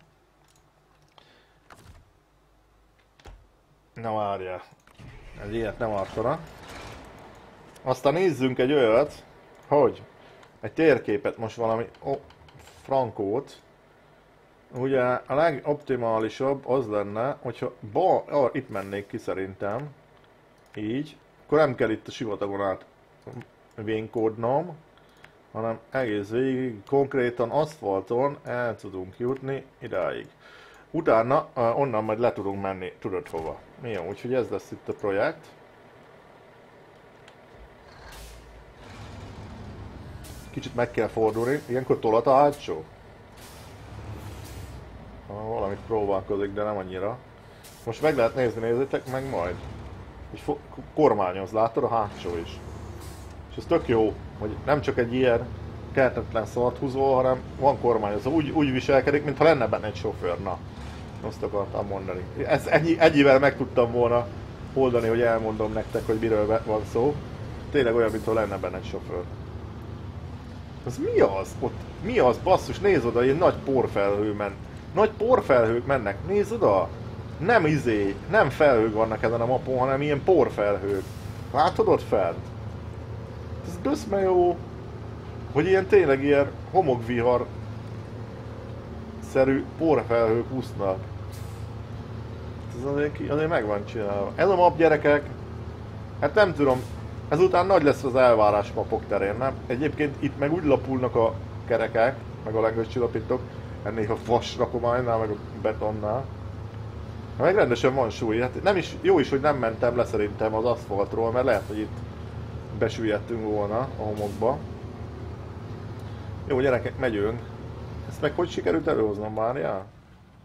Na várjál, egy ilyet nem artana. Aztán nézzünk egy olyat, hogy egy térképet, most valami oh, frankót. Ugye a legoptimálisabb az lenne, hogyha ba, ah, itt mennék ki szerintem, így, akkor nem kell itt a sivatagon át vénkódnom, hanem egész végig konkrétan aszfalton el tudunk jutni idáig. Utána uh, onnan majd le tudunk menni, tudod hova. Jó, úgyhogy ez lesz itt a projekt. Kicsit meg kell fordulni, ilyenkor tolat a hátsó. Ah, valamit próbálkozik, de nem annyira. Most meg lehet nézni, nézzétek meg majd. És kormányoz, látod a hátsó is. És ez tök jó, hogy nem csak egy ilyen tehetetlen szarthúzó, hanem van kormányozó. Úgy, úgy viselkedik, mintha lenne benne egy sofőr. Na, azt akartam mondani. Ez ennyi, ennyivel meg tudtam volna oldani, hogy elmondom nektek, hogy miről van szó. Tényleg olyan, mintha lenne benne egy sofőr. Az mi az? Ott mi az? Basszus, nézd oda, ilyen nagy porfelhő men. Nagy porfelhők mennek, nézd oda! Nem izé, nem felhők vannak ezen a mapon, hanem ilyen porfelhők. Látod ott fent? Ez böszme jó, hogy ilyen tényleg ilyen homokvihar szerű porfelhők úsznak. Ez azért, azért meg van csinálva. Ez a map, gyerekek, hát nem tudom, ezután nagy lesz az elvárás mapok terén, nem? Egyébként itt meg úgy lapulnak a kerekek, meg a lengős csillapítók, ennél a vas rakománynál, meg a betonnál. Meg rendesen van súly, hát nem is, jó is, hogy nem mentem le szerintem az aszfaltról, mert lehet, hogy itt besüllyedtünk volna a homokba. Jó gyerekek, megyünk. Ezt meg hogy sikerült előhoznom, várjál?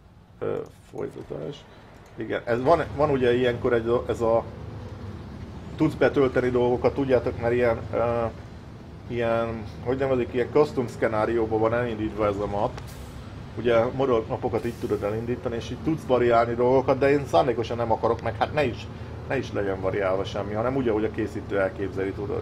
Folytatás. Igen, ez van, van ugye ilyenkor egy, ez a tudsz betölteni dolgokat, tudjátok, mert ilyen, uh, ilyen, hogy nevezik, ilyen custom szkenárióban van elindítva ez a map. Ugye model napokat így tudod elindítani, és így tudsz variálni dolgokat, de én szándékosan nem akarok, meg hát ne is, ne is legyen variálva semmi, hanem úgy, ahogy a készítő elképzeli, tudod.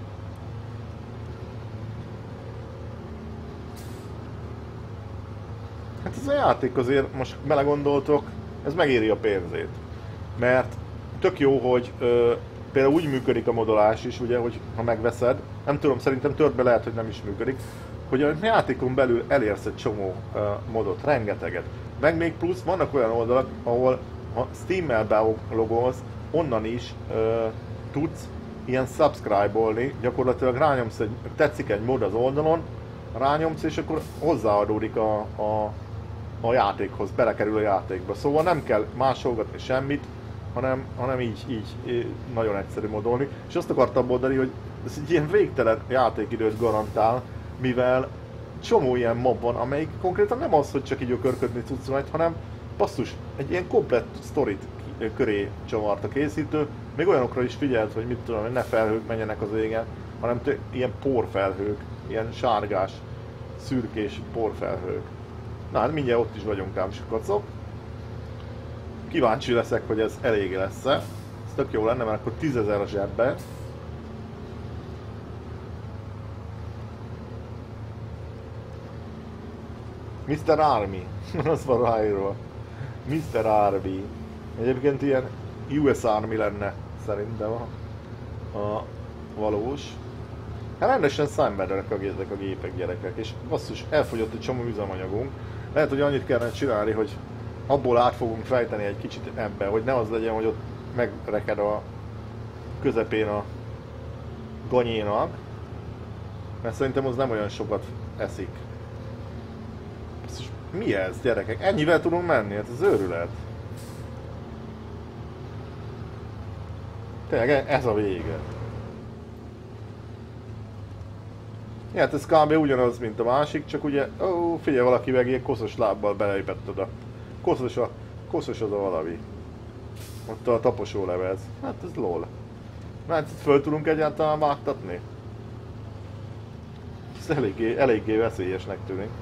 Hát ez a játék azért, most belegondoltok, ez megéri a pénzét. Mert tök jó, hogy ö, például úgy működik a modolás is, ugye, hogy ha megveszed, nem tudom, szerintem törtbe lehet, hogy nem is működik, hogy a játékon belül elérsz egy csomó uh, modot, rengeteget. Meg még plusz vannak olyan oldalak, ahol ha Steam-mel belogolsz, onnan is uh, tudsz ilyen subscribe-olni, gyakorlatilag rányomsz egy, tetszik egy mod az oldalon, rányomsz és akkor hozzáadódik a, a, a játékhoz, belekerül a játékba. Szóval nem kell másolgatni semmit, hanem, hanem így, így, így nagyon egyszerű modolni. És azt akartam mondani, hogy ez egy ilyen végtelen játékidőt garantál, mivel csomó ilyen mob van, amelyik konkrétan nem az, hogy csak így ökörködni tudsz rajta, hanem basszus, egy ilyen komplett sztorit köré csavart a készítő, még olyanokra is figyelt, hogy mit tudom, hogy ne felhők menjenek az égen, hanem ilyen porfelhők, ilyen sárgás, szürkés porfelhők. Na hát mindjárt ott is vagyunk ám kacok. Kíváncsi leszek, hogy ez elég lesz-e. Ez tök jó lenne, mert akkor tízezer a zsebbe. miszter Army, az van ráírva. miszter Army. Egyébként ilyen u es Army lenne szerintem a, a valós. Hát rendesen szenvednek a ezek a gépek, gyerekek, és basszus, elfogyott egy csomó üzemanyagunk. Lehet, hogy annyit kellene csinálni, hogy abból át fogunk fejteni egy kicsit ebbe, hogy ne az legyen, hogy ott megreked a közepén a ganyénak, mert szerintem az nem olyan sokat eszik. Basszus, mi ez, gyerekek? Ennyivel tudunk menni? Hát ez őrület. Tényleg ez a vége. Ja, hát ez kb. Ugyanaz, mint a másik, csak ugye, ó, figyelj, valaki meg ilyen koszos lábbal belépett oda. Koszos, a, koszos az a valami. Ott a taposó lemez. Hát ez lol. Hát itt föl tudunk egyáltalán vágtatni? Ez eléggé, eléggé veszélyesnek tűnik.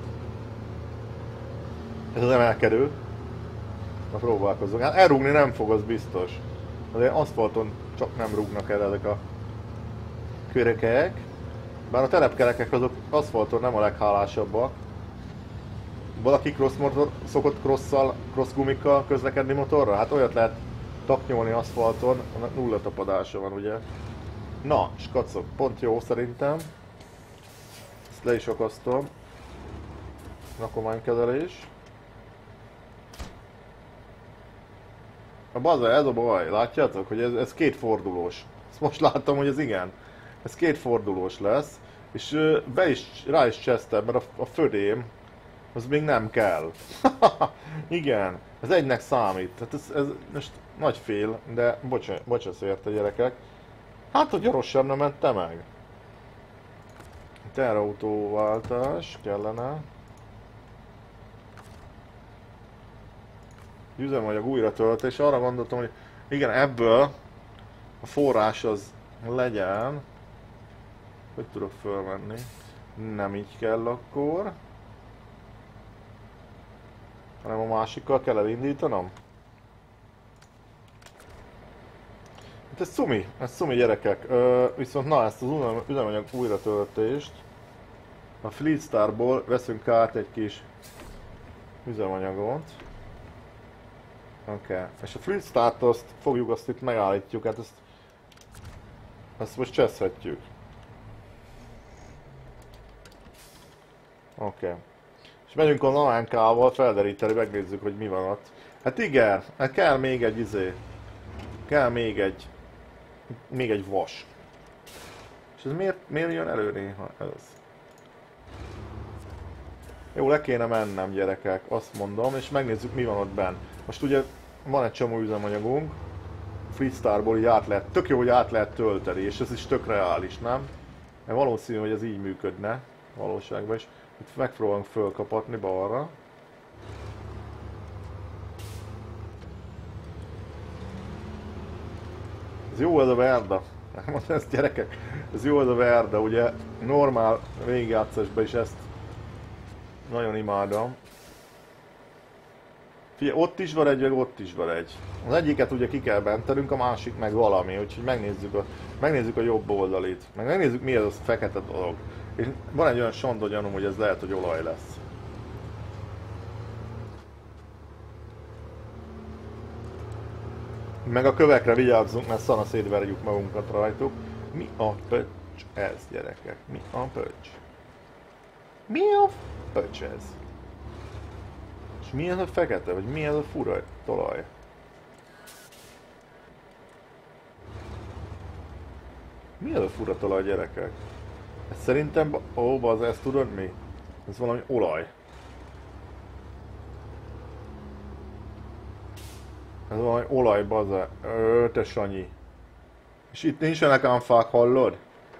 Ez az emelkedő. Na próbálkozzunk. Hát elrúgni nem fog, az biztos. Azért aszfalton csak nem rúgnak el ezek a körekek. Bár a telepkerekek azok aszfalton nem a leghálásabbak. Valaki cross motor, szokott crossszal, cross gumikkal közlekedni motorra? Hát olyat lehet taknyolni aszfalton, annak nulla tapadása van, ugye? Na, skacok, pont jó szerintem. Ezt le is akasztom. Rakománykezelés. A baza, ez a baj, látjátok, hogy ez, ez két fordulós. Ezt most láttam, hogy ez igen. Ez két fordulós lesz, és be is, rá is csesztem, mert a, a födém, az még nem kell. Igen, ez egynek számít. Tehát ez, ez most nagy fél, de bocsáss, bocsász érte, gyerekek. Hát, hogy gyorsan nem mente meg. Terautóváltás kellene. Üzemanyag újra töltés, arra gondoltam, hogy igen, ebből a forrás az legyen. Hogy tudok fölmenni? Nem így kell akkor. Hanem a másikkal kell elindítanom? Hát ez szumi, ez szumi, gyerekek. Ö, viszont na, ezt az üzemanyag újratöltést a Fleetstarból veszünk át egy kis üzemanyagot. Oké, okay. És a Fleetstart azt fogjuk, azt itt megállítjuk, hát ezt, ezt most cseszhetjük. Oké. Okay. És megyünk a nalánkával felderíteni, megnézzük, hogy mi van ott. Hát igen, hát kell még egy izé. Kell még egy... Még egy vas. És ez miért, miért jön elő néha ez? Jó, le kéne mennem, gyerekek, azt mondom, és megnézzük, mi van ott benn. Most ugye van egy csomó üzemanyagunk. Fleetstarból így át lehet, tök jó, hogy át lehet tölteni, és ez is tök reális, nem? Mert valószínű, hogy ez így működne valóságban is. Itt megpróbálunk fölkapatni balra. Ez jó ez a Verda. Most ezt gyerekek, ez jó ez a Verda, ugye normál végigjátszásban is ezt nagyon imádom. Figyelj, ott is van egy, meg ott is van egy. Az egyiket ugye ki kell bentenünk, a másik meg valami, úgyhogy megnézzük a, megnézzük a jobb oldalit. Meg megnézzük mi ez a fekete dolog. És van egy olyan sonda gyanúm, hogy ez lehet, hogy olaj lesz. Meg a kövekre vigyázzunk, mert szana szétverjük magunkat rajtuk. Mi a pöcs ez, gyerekek? Mi a pöcs? Mi a pöcs ez? És mi ez a fekete, vagy mi ez a fura talaj? Mi ez a fura talaj, gyerekek? Ez szerintem, ó, bazd, ezt tudod mi? Ez valami olaj. Ez valami olaj, bazd, ö, te sanyi. És itt nincsenek ám fák, hallod?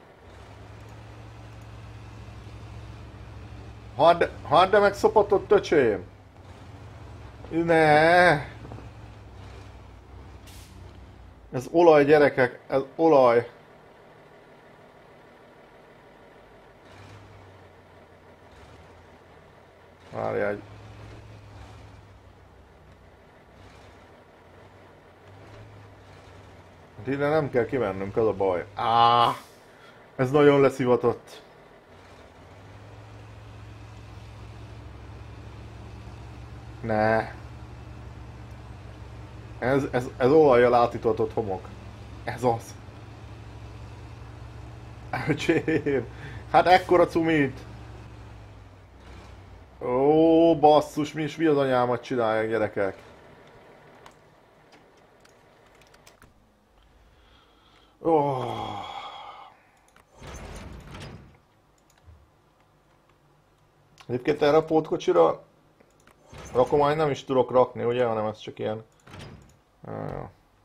Hadd, hadd meg szopatott, öcsém! Ne! Ez olaj, gyerekek, ez olaj. Várjál. Ide nem kell kimennünk, az a baj. Áh! Ez nagyon leszivatott. Ne. Ez, ez, ez olajjal átítatott homok. Ez az. Öcsém. Hát ekkora cumit. Ó, basszus, mi is mi az anyámat csinálják, gyerekek. Oh. Egyébként erre a pótkocsira rakomány nem is tudok rakni, ugye, hanem ez csak ilyen... Uh.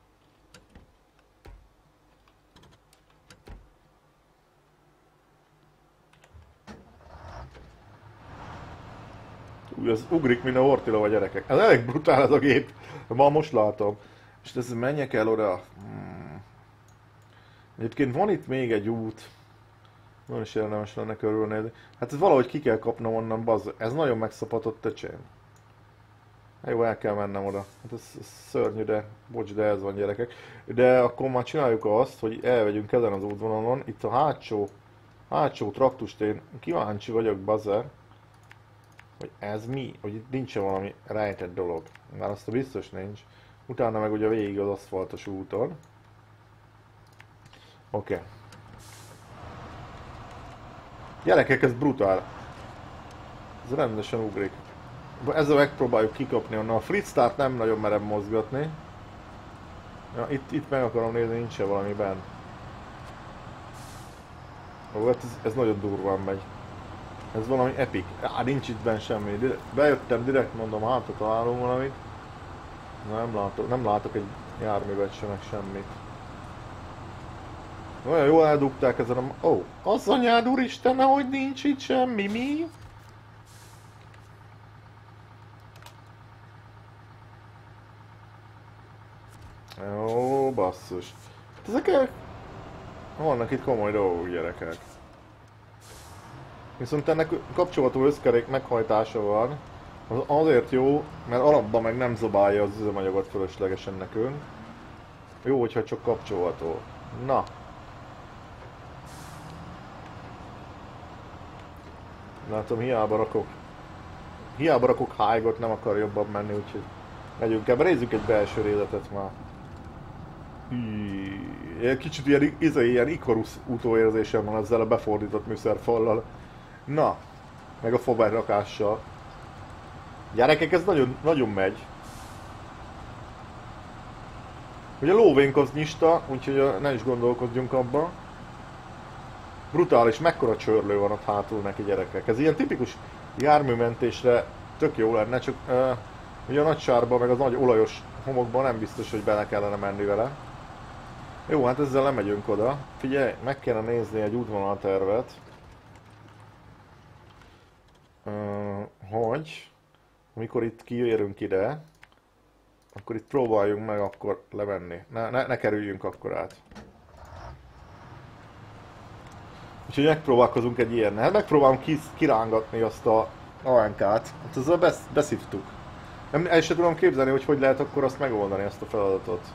Úgy, ez ugrik, mint a hortilova, gyerekek. Ez elég brutál ez a gép. Ma most látom. És ez menjek el oda. Hmm. Egyébként van itt még egy út. Nagyon is érdemes lenne körülnézni. Hát ez valahogy ki kell kapnom onnan, bazz. Ez nagyon megszapatott, öcsém. Jó, el kell mennem oda. Hát ez, ez szörnyű, de bocs, de ez van, gyerekek. De akkor már csináljuk azt, hogy elvegyünk ezen az útvonalon. Itt a hátsó, hátsó traktust én kíváncsi vagyok, bazzer. Hogy ez mi? Hogy itt nincs valami rejtett dolog. Már azt a biztos nincs. Utána meg ugye végig az aszfaltos úton. Oké. Okay. Gyerekek, ez brutál. Ez rendesen ugrik. Ezzel megpróbáljuk kikapni onnan. A Fritz Start nem nagyon merem mozgatni. Ja, itt, itt meg akarom nézni, nincs -e valami benn. Ó, hát ez, ez nagyon durván megy. Ez valami epic. Á, nincs itt benn semmi. Bejöttem direkt, mondom, hát ha találunk valamit. Nem látok, nem látok egy járművet sem, meg semmit. Olyan jól eldugták ezen a... Ó, oh, az anyád úristen, hogy nincs itt semmi, mi? Ó, basszus. Ezek vannak itt komoly dolgok, gyerekek. Viszont ennek kapcsolható összkerék meghajtása van. Az azért jó, mert alapban meg nem zabálja az üzemanyagot fölöslegesen nekünk. Jó, hogyha csak kapcsolható. Na. Látom, hiába rakok. Hiába rakok hájgot, nem akar jobban menni, úgyhogy megyünk el. Nézzük egy belső részletet már. Hű, kicsit ilyen, izé, ilyen Icarus utóérzésem van ezzel a befordított műszerfallal. Na, meg a foberrakással. Gyerekek, ez nagyon, nagyon megy. Ugye a lóvénk az nyista, úgyhogy ne is gondolkodjunk abba. Brutális, mekkora csörlő van ott hátul neki, gyerekek. Ez ilyen tipikus járműmentésre tök jó lenne, csak uh, ugye a nagy sárba, meg az nagy olajos homokban nem biztos, hogy bele kellene menni vele. Jó, hát ezzel nem megyünk oda. Figyelj, meg kellene nézni egy útvonaltervet. Uh, hogy, amikor itt kiérünk ide, Akkor itt próbáljunk meg akkor levenni. Ne, ne, ne kerüljünk akkor át. Úgyhogy megpróbálkozunk egy ilyennel. Megpróbálom kis, kirángatni azt a á en ká-t. Hát ezzel besz, beszívtuk. Nem, el sem tudom képzelni, hogy hogy lehet akkor azt megoldani, ezt a feladatot.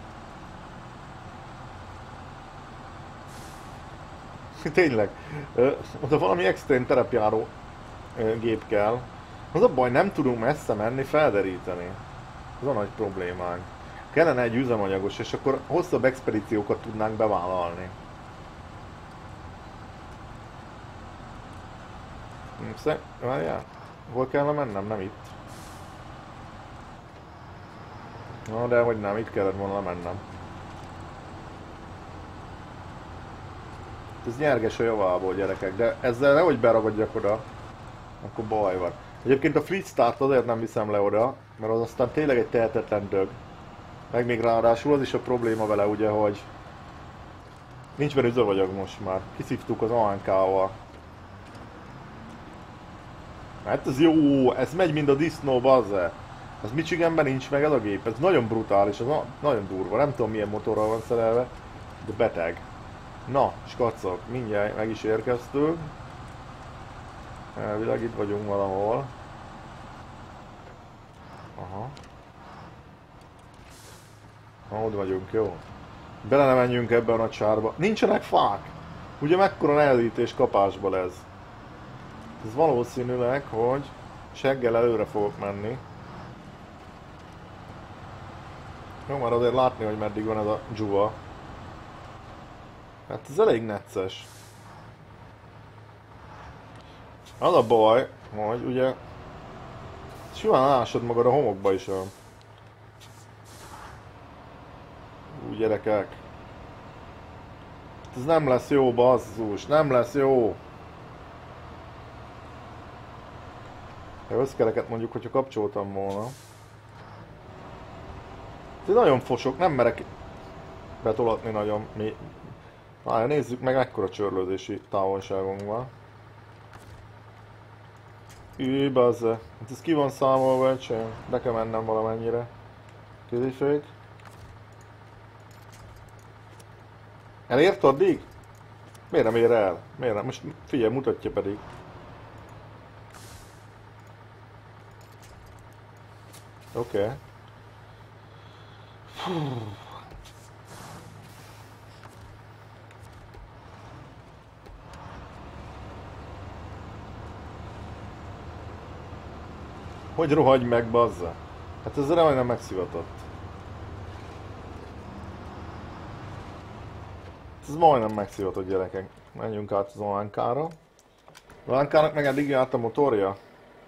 Tényleg. Ö, oda valami extrém terepjáró ö, gép kell. Az a baj, nem tudunk messze menni, felderíteni. Ez a nagy problémánk. Kellene egy üzemanyagos, és akkor hosszabb expedíciókat tudnánk bevállalni. Sze... Várjál? Hol kellene mennem? Nem itt. Na, de hogy nem, itt kellett volna mennem. Ez nyerges a javából, gyerekek, de ezzel nehogy beragadjak oda. Akkor baj van. Egyébként a Free Start azért nem viszem le oda, mert az aztán tényleg egy tehetetlen dög. Meg még ráadásul az is a probléma vele ugye, hogy nincs benne üzemanyag most már. Kiszívtuk az á en ká-val. Hát ez jó, ez megy mind a disznó, bazze. Az Michiganben nincs meg ez a gép, ez nagyon brutális, ez na nagyon durva. Nem tudom milyen motorral van szerelve, de beteg. Na, skacok, mindjárt meg is érkeztünk. Elvileg itt vagyunk valahol. Aha. Ha, ott vagyunk, jó. Bele ne menjünk ebbe a nagy sárba. Nincsenek fák! Ugye mekkora nehezítés kapásból ez? Ez valószínűleg, hogy seggel előre fogok menni. Jó, már azért látni, hogy meddig van ez a dzsuva. Hát ez elég necces. Az a baj, hogy ugye simán ásod magad a homokba is a... Úgy gyerekek. Ez nem lesz jó, basszus, nem lesz jó. A összkereket mondjuk, hogyha kapcsoltam volna. Ez nagyon fosok, nem merek betolatni nagyon. Mi... Várj, nézzük meg, mekkora csörlőzési távolságunk van. Üj, bazze. Hát ez ki van számolva, öcsém? Be kell mennem valamennyire. Kézifék. Elért addig? Miért nem ér el? Miért nem? Most figyelj, mutatja pedig. Oké. Okay. Hogy rohagy meg, bazza? Hát ezzel majdnem megszivatott. Ez majdnem megszivatott, gyerekek. Menjünk át az á en ká-ra. Az á en ká-nak meg eddig járt a motorja.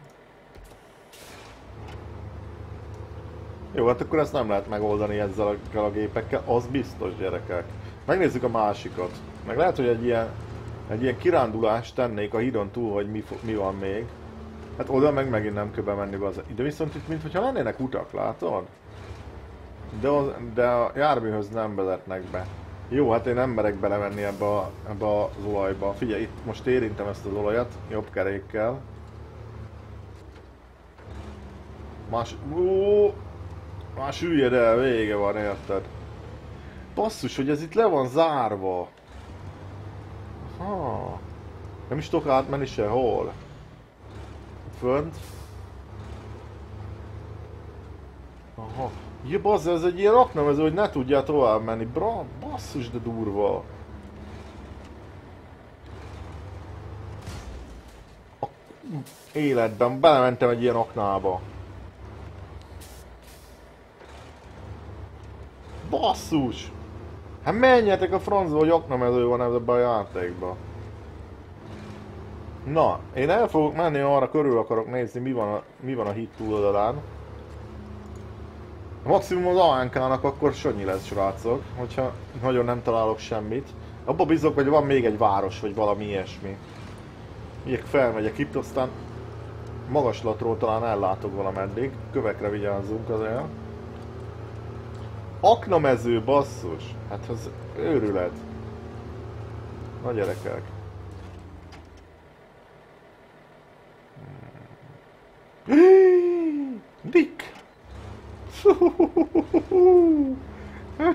Jó, hát akkor ezt nem lehet megoldani ezzel a, a gépekkel, az biztos, gyerekek. Megnézzük a másikat. Meg lehet, hogy egy ilyen, egy ilyen kirándulást tennék a hídon túl, hogy mi, mi van még. Hát oda meg megint nem kell bemenni be az... De viszont itt mintha lennének utak, látod? De, az, de a járműhöz nem vezetnek be. Jó, hát én nem merek belemenni ebbe, a, ebbe az olajba. Figyelj, itt most érintem ezt az olajat, jobb kerékkel. Más... Ó, már süllyed el, vége van, érted? Basszus, hogy ez itt le van zárva. Ha. Nem is tudok átmenni sehol. Fönt. Aha. Ja, bazz, ez egy ilyen raknavező, hogy ne tudjál tovább menni. Bra, basszus, de durva. A életben belementem egy ilyen aknába. Basszus! Hát menjetek a francba, hogy aknamező van ebben a játékban. Na, én el fogok menni, arra körül akarok nézni, mi van a, mi van a híd túloldalán. Maximum az á en ká-nak akkor sonnyi lesz, srácok, hogyha nagyon nem találok semmit. Abba bízok, hogy van még egy város, vagy valami ilyesmi. Így felmegyek itt, aztán magaslatról talán ellátok valameddig. Kövekre vigyázzunk azért. Aknamező, basszus! Hát ez őrület. Na gyerekek. Dick!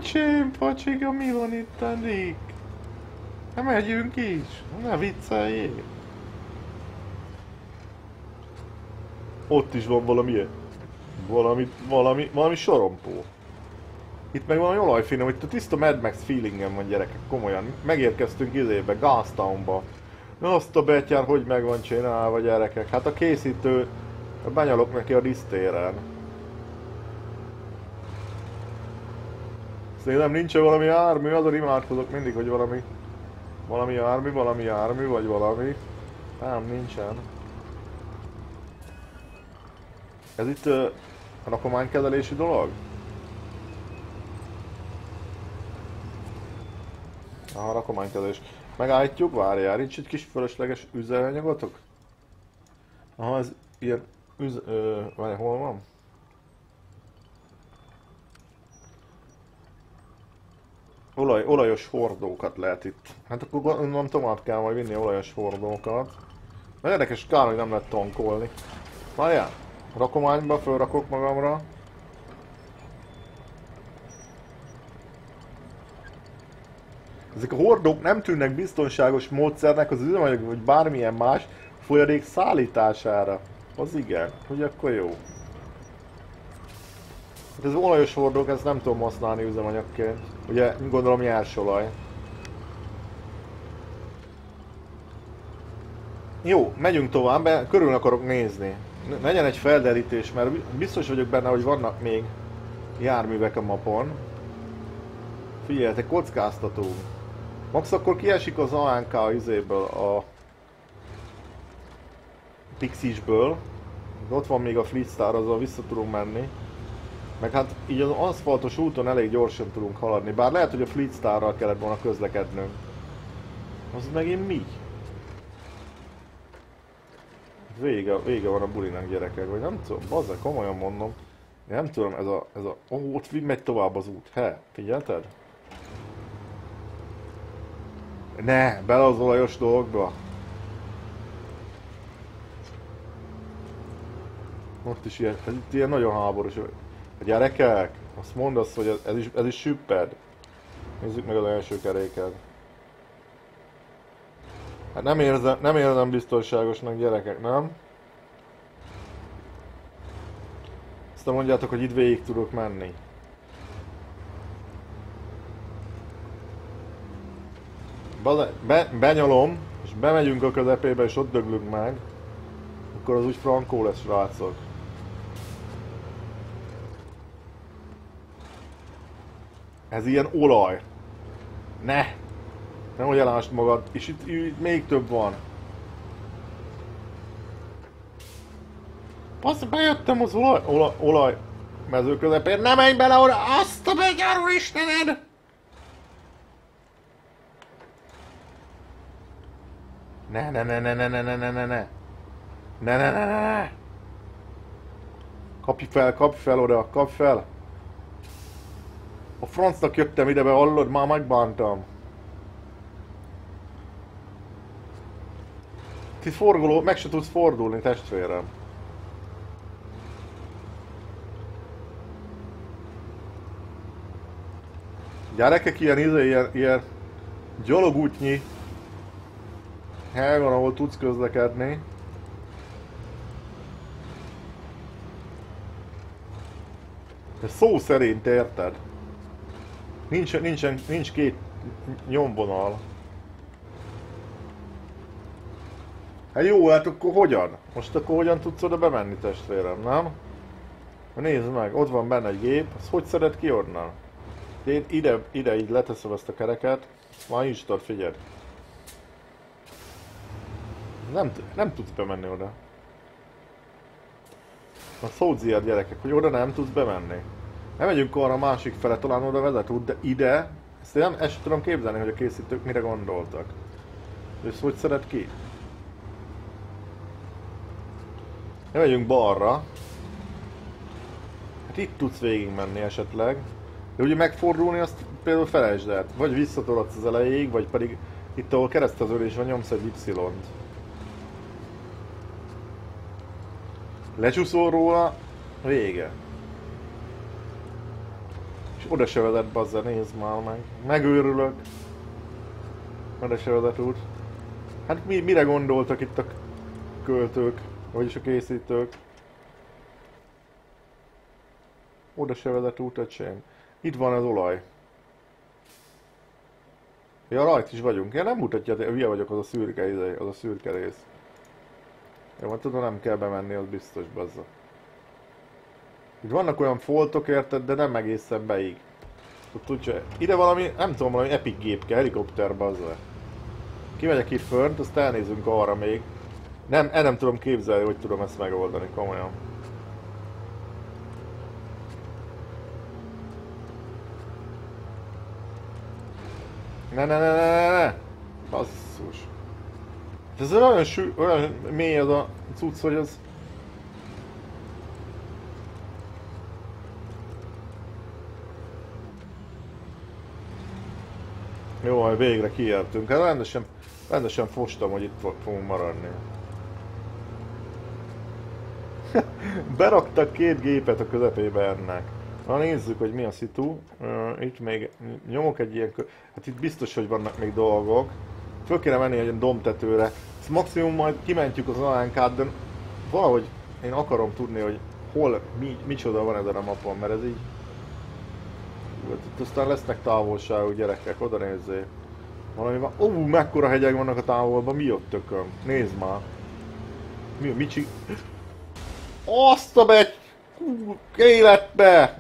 Öcsém, pacsiga, mi van itt, Rick? Nem megyünk is? Ne vicceljél! Ott is van valami, valami, valami, valami sorompó. Itt meg valami olajfinom, itt a tiszta Mad Max feelingem van, gyerekek, komolyan. Megérkeztünk izébe, Gastownba. Azt a betyár, hogy meg van csinálva, gyerekek. Hát a készítő, benyalok neki a disztéren. Szerintem nincs valami jármű, azon imádkozok mindig, hogy valami... Valami jármű, valami jármű, vagy valami. Nem, nincsen. Ez itt uh, a rakománykezelési dolog? Aha, rakománykezelés. Megállítjuk, várjál, nincs egy kis fölösleges üzemanyagotok? Aha, ez ilyen üz... Ö, várjál, hol van? Olaj, olajos hordókat lehet itt. Hát akkor gondolom tovább kell majd vinni olajos hordókat. Na érdekes, kár, hogy nem lehet tankolni. Várjál, rakományba fölrakok magamra. Ezek a hordók nem tűnnek biztonságos módszernek az üzemanyag vagy bármilyen más folyadék szállítására. Az igen, hogy akkor jó. Hát ez olajos hordók, ezt nem tudom használni üzemanyagként. Ugye gondolom nyersolaj. Jó, megyünk tovább, be körül akarok nézni. Legyen egy felderítés, mert biztos vagyok benne, hogy vannak még járművek a mapon. Figyeljetek, kockáztatunk. Max akkor kiesik az á en ká izéből, a Pixisből. Ott van még a Fleetstar, azzal vissza tudunk menni. Meg hát így az aszfaltos úton elég gyorsan tudunk haladni, bár lehet, hogy a Fleetstarral kellett volna közlekednünk. Az megint mi? Vége, vége van a bulinak, gyerekek, vagy nem tudom, bazzeg, komolyan mondom. Nem tudom, ez a, ez a... Ó, oh, ott megy tovább az út, he, figyelted? Ne, bele az olajos dolgokba. Ott is ilyen, ez itt ilyen nagyon háborús. A gyerekek, azt mondd azt, hogy ez is, ez is süpped. Nézzük meg az első keréket. Hát nem érzem, nem érzem biztonságosnak, gyerekek, nem? Aztán mondjátok, hogy itt végig tudok menni. Be, be, benyalom, és bemegyünk a közepébe, és ott döglünk meg. Akkor az úgy frankó lesz, srácok. Ez ilyen olaj. Ne! Nehogy elásd magad. És itt, itt még több van. Basz, bejöttem az olaj, olaj, olaj mező közepén. Ne menj bele oda! Azt a begyárul Istened! Ne, ne, ne, ne, ne, ne, ne, ne, ne, ne. Ne, ne, ne, ne, ne. Kapj fel, kapj fel oda, kapj fel. A francnak jöttem ide be, hallod? Már megbántam. Ti forgoló, meg se tudsz fordulni, testvérem. Gyerekek, ilyen izé, ilyen, ilyen gyalogútnyi hely van, ahol tudsz közlekedni. De szó szerint, érted? Nincs, nincsen, nincs két nyomvonal. Hát jó, hát akkor hogyan? Most akkor hogyan tudsz oda bemenni, testvérem, nem? Nézd meg, ott van benne egy gép, azt hogy szeded ki onnan? Én ide, ide így leteszem ezt a kereket, már is tudod, figyeld. Nem, nem tudsz bemenni oda. A szódziad, gyerekek, hogy oda nem tudsz bemenni. Nem megyünk arra a másik fele, talán oda vezet út, de ide, ezt nem, ezt sem tudom képzelni, hogy a készítők mire gondoltak. És hogy szeded ki? Nem megyünk balra. Hát itt tudsz végig menni esetleg. De ugye megfordulni azt például felejtsd el. Vagy visszatolatsz az elejéig, vagy pedig itt ahol kereszteződés van nyomsz egy Y-t. Lecsúszol róla, vége. És oda se vezet, bazza, nézd már meg. Megőrülök. Oda se vezet út. Hát mi, mire gondoltak itt a költők, vagyis a készítők? Oda se vezet útat sem. Itt van az olaj. Ja, rajt is vagyunk. Ja, nem mutatja, hogy hülye vagyok, az a szürke izé, az a szürke rész. Jó, hát tudom, nem kell bemenni, az biztos, bazza. Itt vannak olyan foltok, érted, de nem egészen beig. Tudja, ide valami, nem tudom, valami epic gép kell, helikopter, bazza. Kimegyek itt fönt, azt elnézünk arra még. Nem, el nem tudom képzelni, hogy tudom ezt megoldani, komolyan. Ne, ne, ne, ne, ne, ne! Basszus. Ez olyan, sű, olyan mély az a cucc, hogy az... Jó, majd végre kiértünk. Hát rendesen, rendesen fostam, hogy itt fogunk maradni. Beraktak két gépet a közepébe ennek. Na nézzük, hogy mi a szitu. Uh, itt még nyomok egy ilyen... Hát itt biztos, hogy vannak még dolgok. Föl kéne menni egy dombtetőre. Ezt maximum majd kimentjük az alánkát, de valahogy én akarom tudni, hogy hol, mi, micsoda van ezen a mapon, mert ez így... Itt aztán lesznek távolságú gyerekek, oda nézzél. Valami van... Ó, mekkora hegyek vannak a távolban, mi ott tököm? Nézd már. Mi a micsi... Azt a begy... Életbe!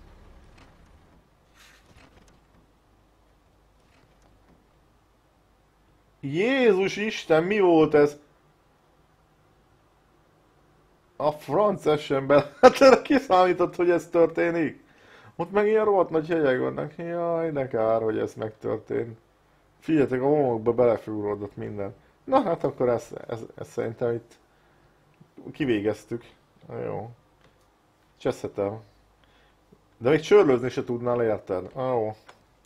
Jézus Isten, mi volt ez? A franc essen bele. Hát erre kiszámított, hogy ez történik? Ott meg ilyen rohadt nagy hegyek vannak. Jaj, de kár, hogy ez megtörtént. Figyeljetek, a homokba belefúródott minden. Na hát akkor ezt, ezt, ezt szerintem itt kivégeztük. Jó. Cseszhetem. De még csörlőzni se tudnál, érted? Jó.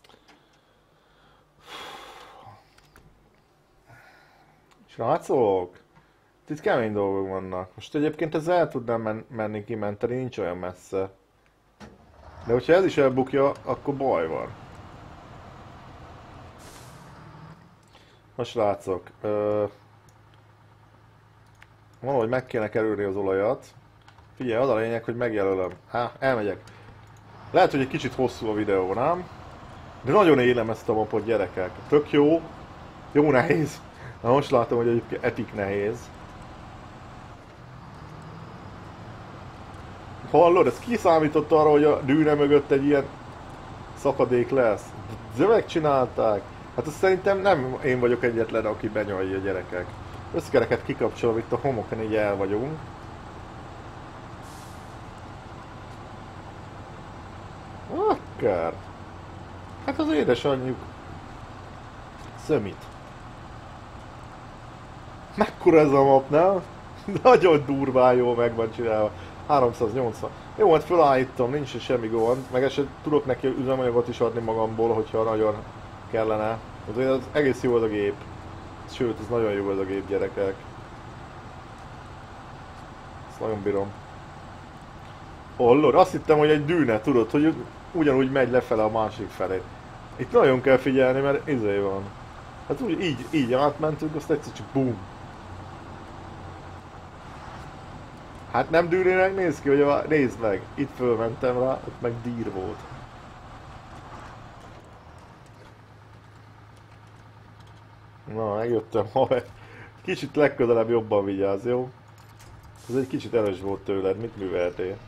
Srácok! Itt kemény dolgok vannak. Most egyébként ez el tudnám men menni kimenteni, nincs olyan messze. De hogyha ez is elbukja, akkor baj van. Na srácok, ö... valahogy meg kéne kerülni az olajat. Figyelj, az a lényeg, hogy megjelölöm. Há, elmegyek. Lehet, hogy egy kicsit hosszú a videó, nem? De nagyon élem ezt a mapot, gyerekek. Tök jó. Jó nehéz. Na most látom, hogy egyébként epic nehéz. Hallod, ez kiszámított arra, hogy a dűne mögött egy ilyen szakadék lesz. De megcsinálták. Hát azt szerintem nem én vagyok egyetlen, aki benyalja, a gyerekek. Összkereket kikapcsolom, itt a homokon így el vagyunk. Akár. Hát az édesanyjuk szömít. Mekkora ez a map, nem? Nagyon durván jól meg van csinálva. háromszáznyolcvan. Jó, hát felállítom, nincs semmi gond. Meg eset tudok neki üzemanyagot is adni magamból, hogyha nagyon kellene. Azért az egész jó az a gép. Sőt, ez nagyon jó az a gép, gyerekek. Ezt nagyon bírom. Hallod, azt hittem, hogy egy dűne, tudod, hogy ugyanúgy megy lefele a másik felé. Itt nagyon kell figyelni, mert izé van. Hát úgy, így, így átmentünk, azt egyszer csak bum. Hát nem dűnének néz ki, hogy a... nézd meg, itt fölmentem rá, ott meg dír volt. Na, megjöttem, haver. Kicsit legközelebb jobban vigyázz, jó? Ez egy kicsit erős volt tőled, mit műveltél?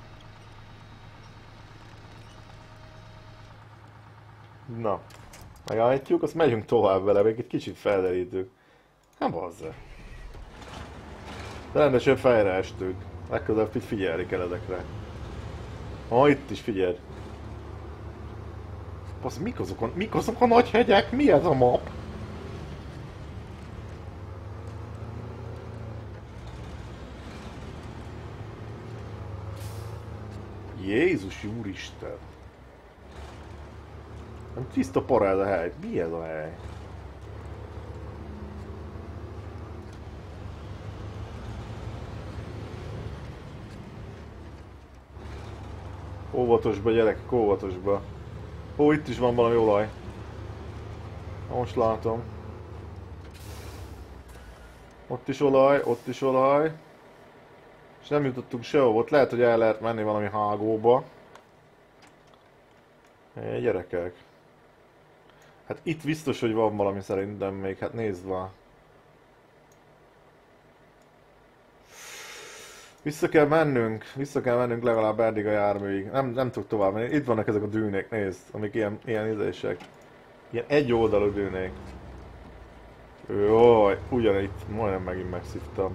Na, megállítjuk, azt megyünk tovább vele, még egy kicsit felderítünk. Hát bazza. De rendesen fejre estünk. Legközelebb itt figyelni kell ezekre. Ha itt is figyeld. Basz, mik azok a, mik azok a nagy hegyek? Mi ez a map? Jézus úristen! Nem tiszta para ez a hely. Mi ez a hely? Óvatosba, gyerekek, óvatosba. Ó, itt is van valami olaj. Most látom. Ott is olaj, ott is olaj. És nem jutottunk sehova, ott lehet, hogy el lehet menni valami hágóba. Hé, gyerekek. Hát itt biztos, hogy van valami szerintem még, hát nézd már. Vissza kell mennünk, vissza kell mennünk legalább eddig a járműig. Nem, nem tudok tovább menni. Itt vannak ezek a dűnék, nézd, amik ilyen, ilyen izések. Ilyen egy oldalú dűnék. Jaj, ugyanitt, majdnem megint megszívtam.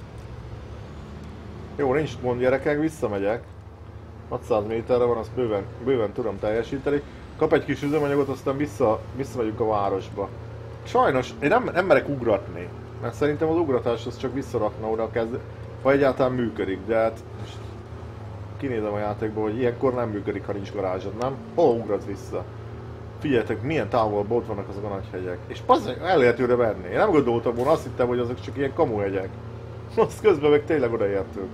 Jó, nincs gond gyerekek, visszamegyek. hatszáz méterre van, azt bőven, bőven tudom teljesíteni. Kap egy kis üzemanyagot, aztán vissza, visszamegyünk a városba. Sajnos, én nem, nem merek ugratni. Mert szerintem az ugratás az csak visszarakna oda kezd, ha egyáltalán működik, de hát most kinézem a játékból, hogy ilyenkor nem működik, ha nincs garázsod, nem? Hol ugratsz vissza? Figyeljetek, milyen távolból ott vannak azok a nagy hegyek. És passzeg, el lehet őre venni. Én nem gondoltam volna, azt hittem, hogy azok csak ilyen kamuhegyek. Azt közben meg tényleg odaértünk.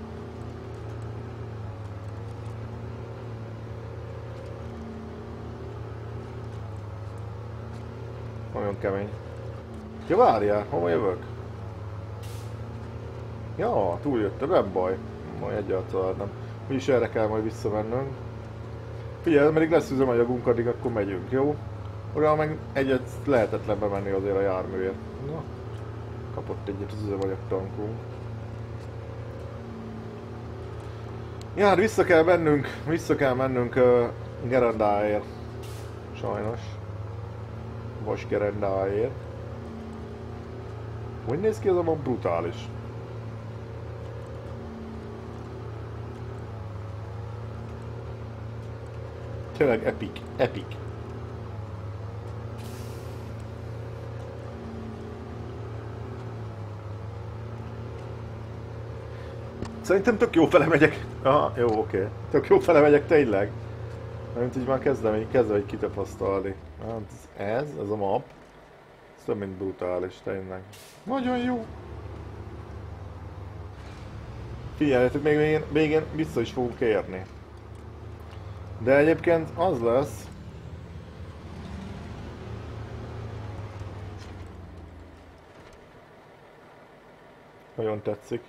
Nagyon kemény. Ja, várjál, hova jövök? Ja, túljöttem, nem baj. Majd egyáltalán nem. Mi is erre kell majd visszamennünk. Figyelj, ameddig lesz üzemanyagunk, addig akkor megyünk, jó? Oda meg egyet lehetetlen bemenni azért a járműért. Na, kapott egyet az üzemanyagtankunk. Ja, hát vissza kell mennünk, vissza kell mennünk uh, Gerendáért. Sajnos. Vas Gerendáért. Hogy néz ki ez a mob? Brutális. Tényleg epic, epic. Szerintem tök jó fele megyek. Aha, jó, oké. Okay. Tök jó fele megyek tényleg. Mint így már kezdem, kezdem egy kitapasztalni. Hát ez, ez a map. Ez több mint brutális, tényleg. Nagyon jó. Figyeljetek, még végén, végén vissza is fogunk érni. De egyébként az lesz. Nagyon tetszik.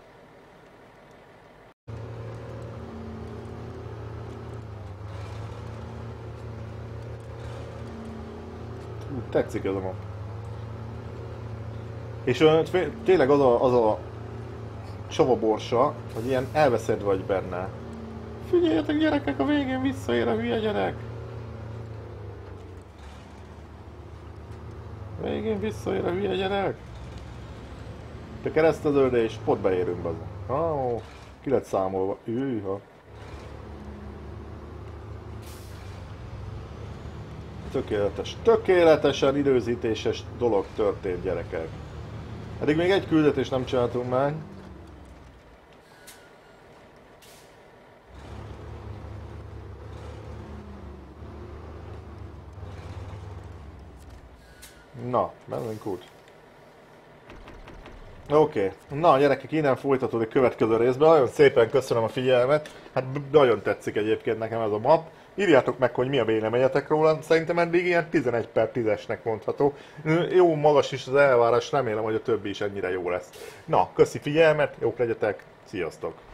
Hú, tetszik ez a map. És uh, tényleg az a, az a csavaborsa, hogy ilyen elveszed vagy benne. Figyeljetek gyerekek, a végén visszaér a hülye gyerek! A végén visszaér a hülye gyerek! Te kereszteződés, és pont beérünk be. Oh, ki lett számolva. Üha. Tökéletes, tökéletesen időzítéses dolog történt, gyerekek. Eddig még egy küldetést nem csináltunk meg. Na, menjünk út. Oké, okay. Na gyerekek, innen folytatódik a következő részben. Nagyon szépen köszönöm a figyelmet. Hát nagyon tetszik egyébként nekem ez a map. Írjátok meg, hogy mi a véleményetek róla. Szerintem eddig ilyen tizenegy per tízesnek mondható. Jó magas is az elvárás, remélem, hogy a többi is ennyire jó lesz. Na, köszi figyelmet, jók legyetek, sziasztok!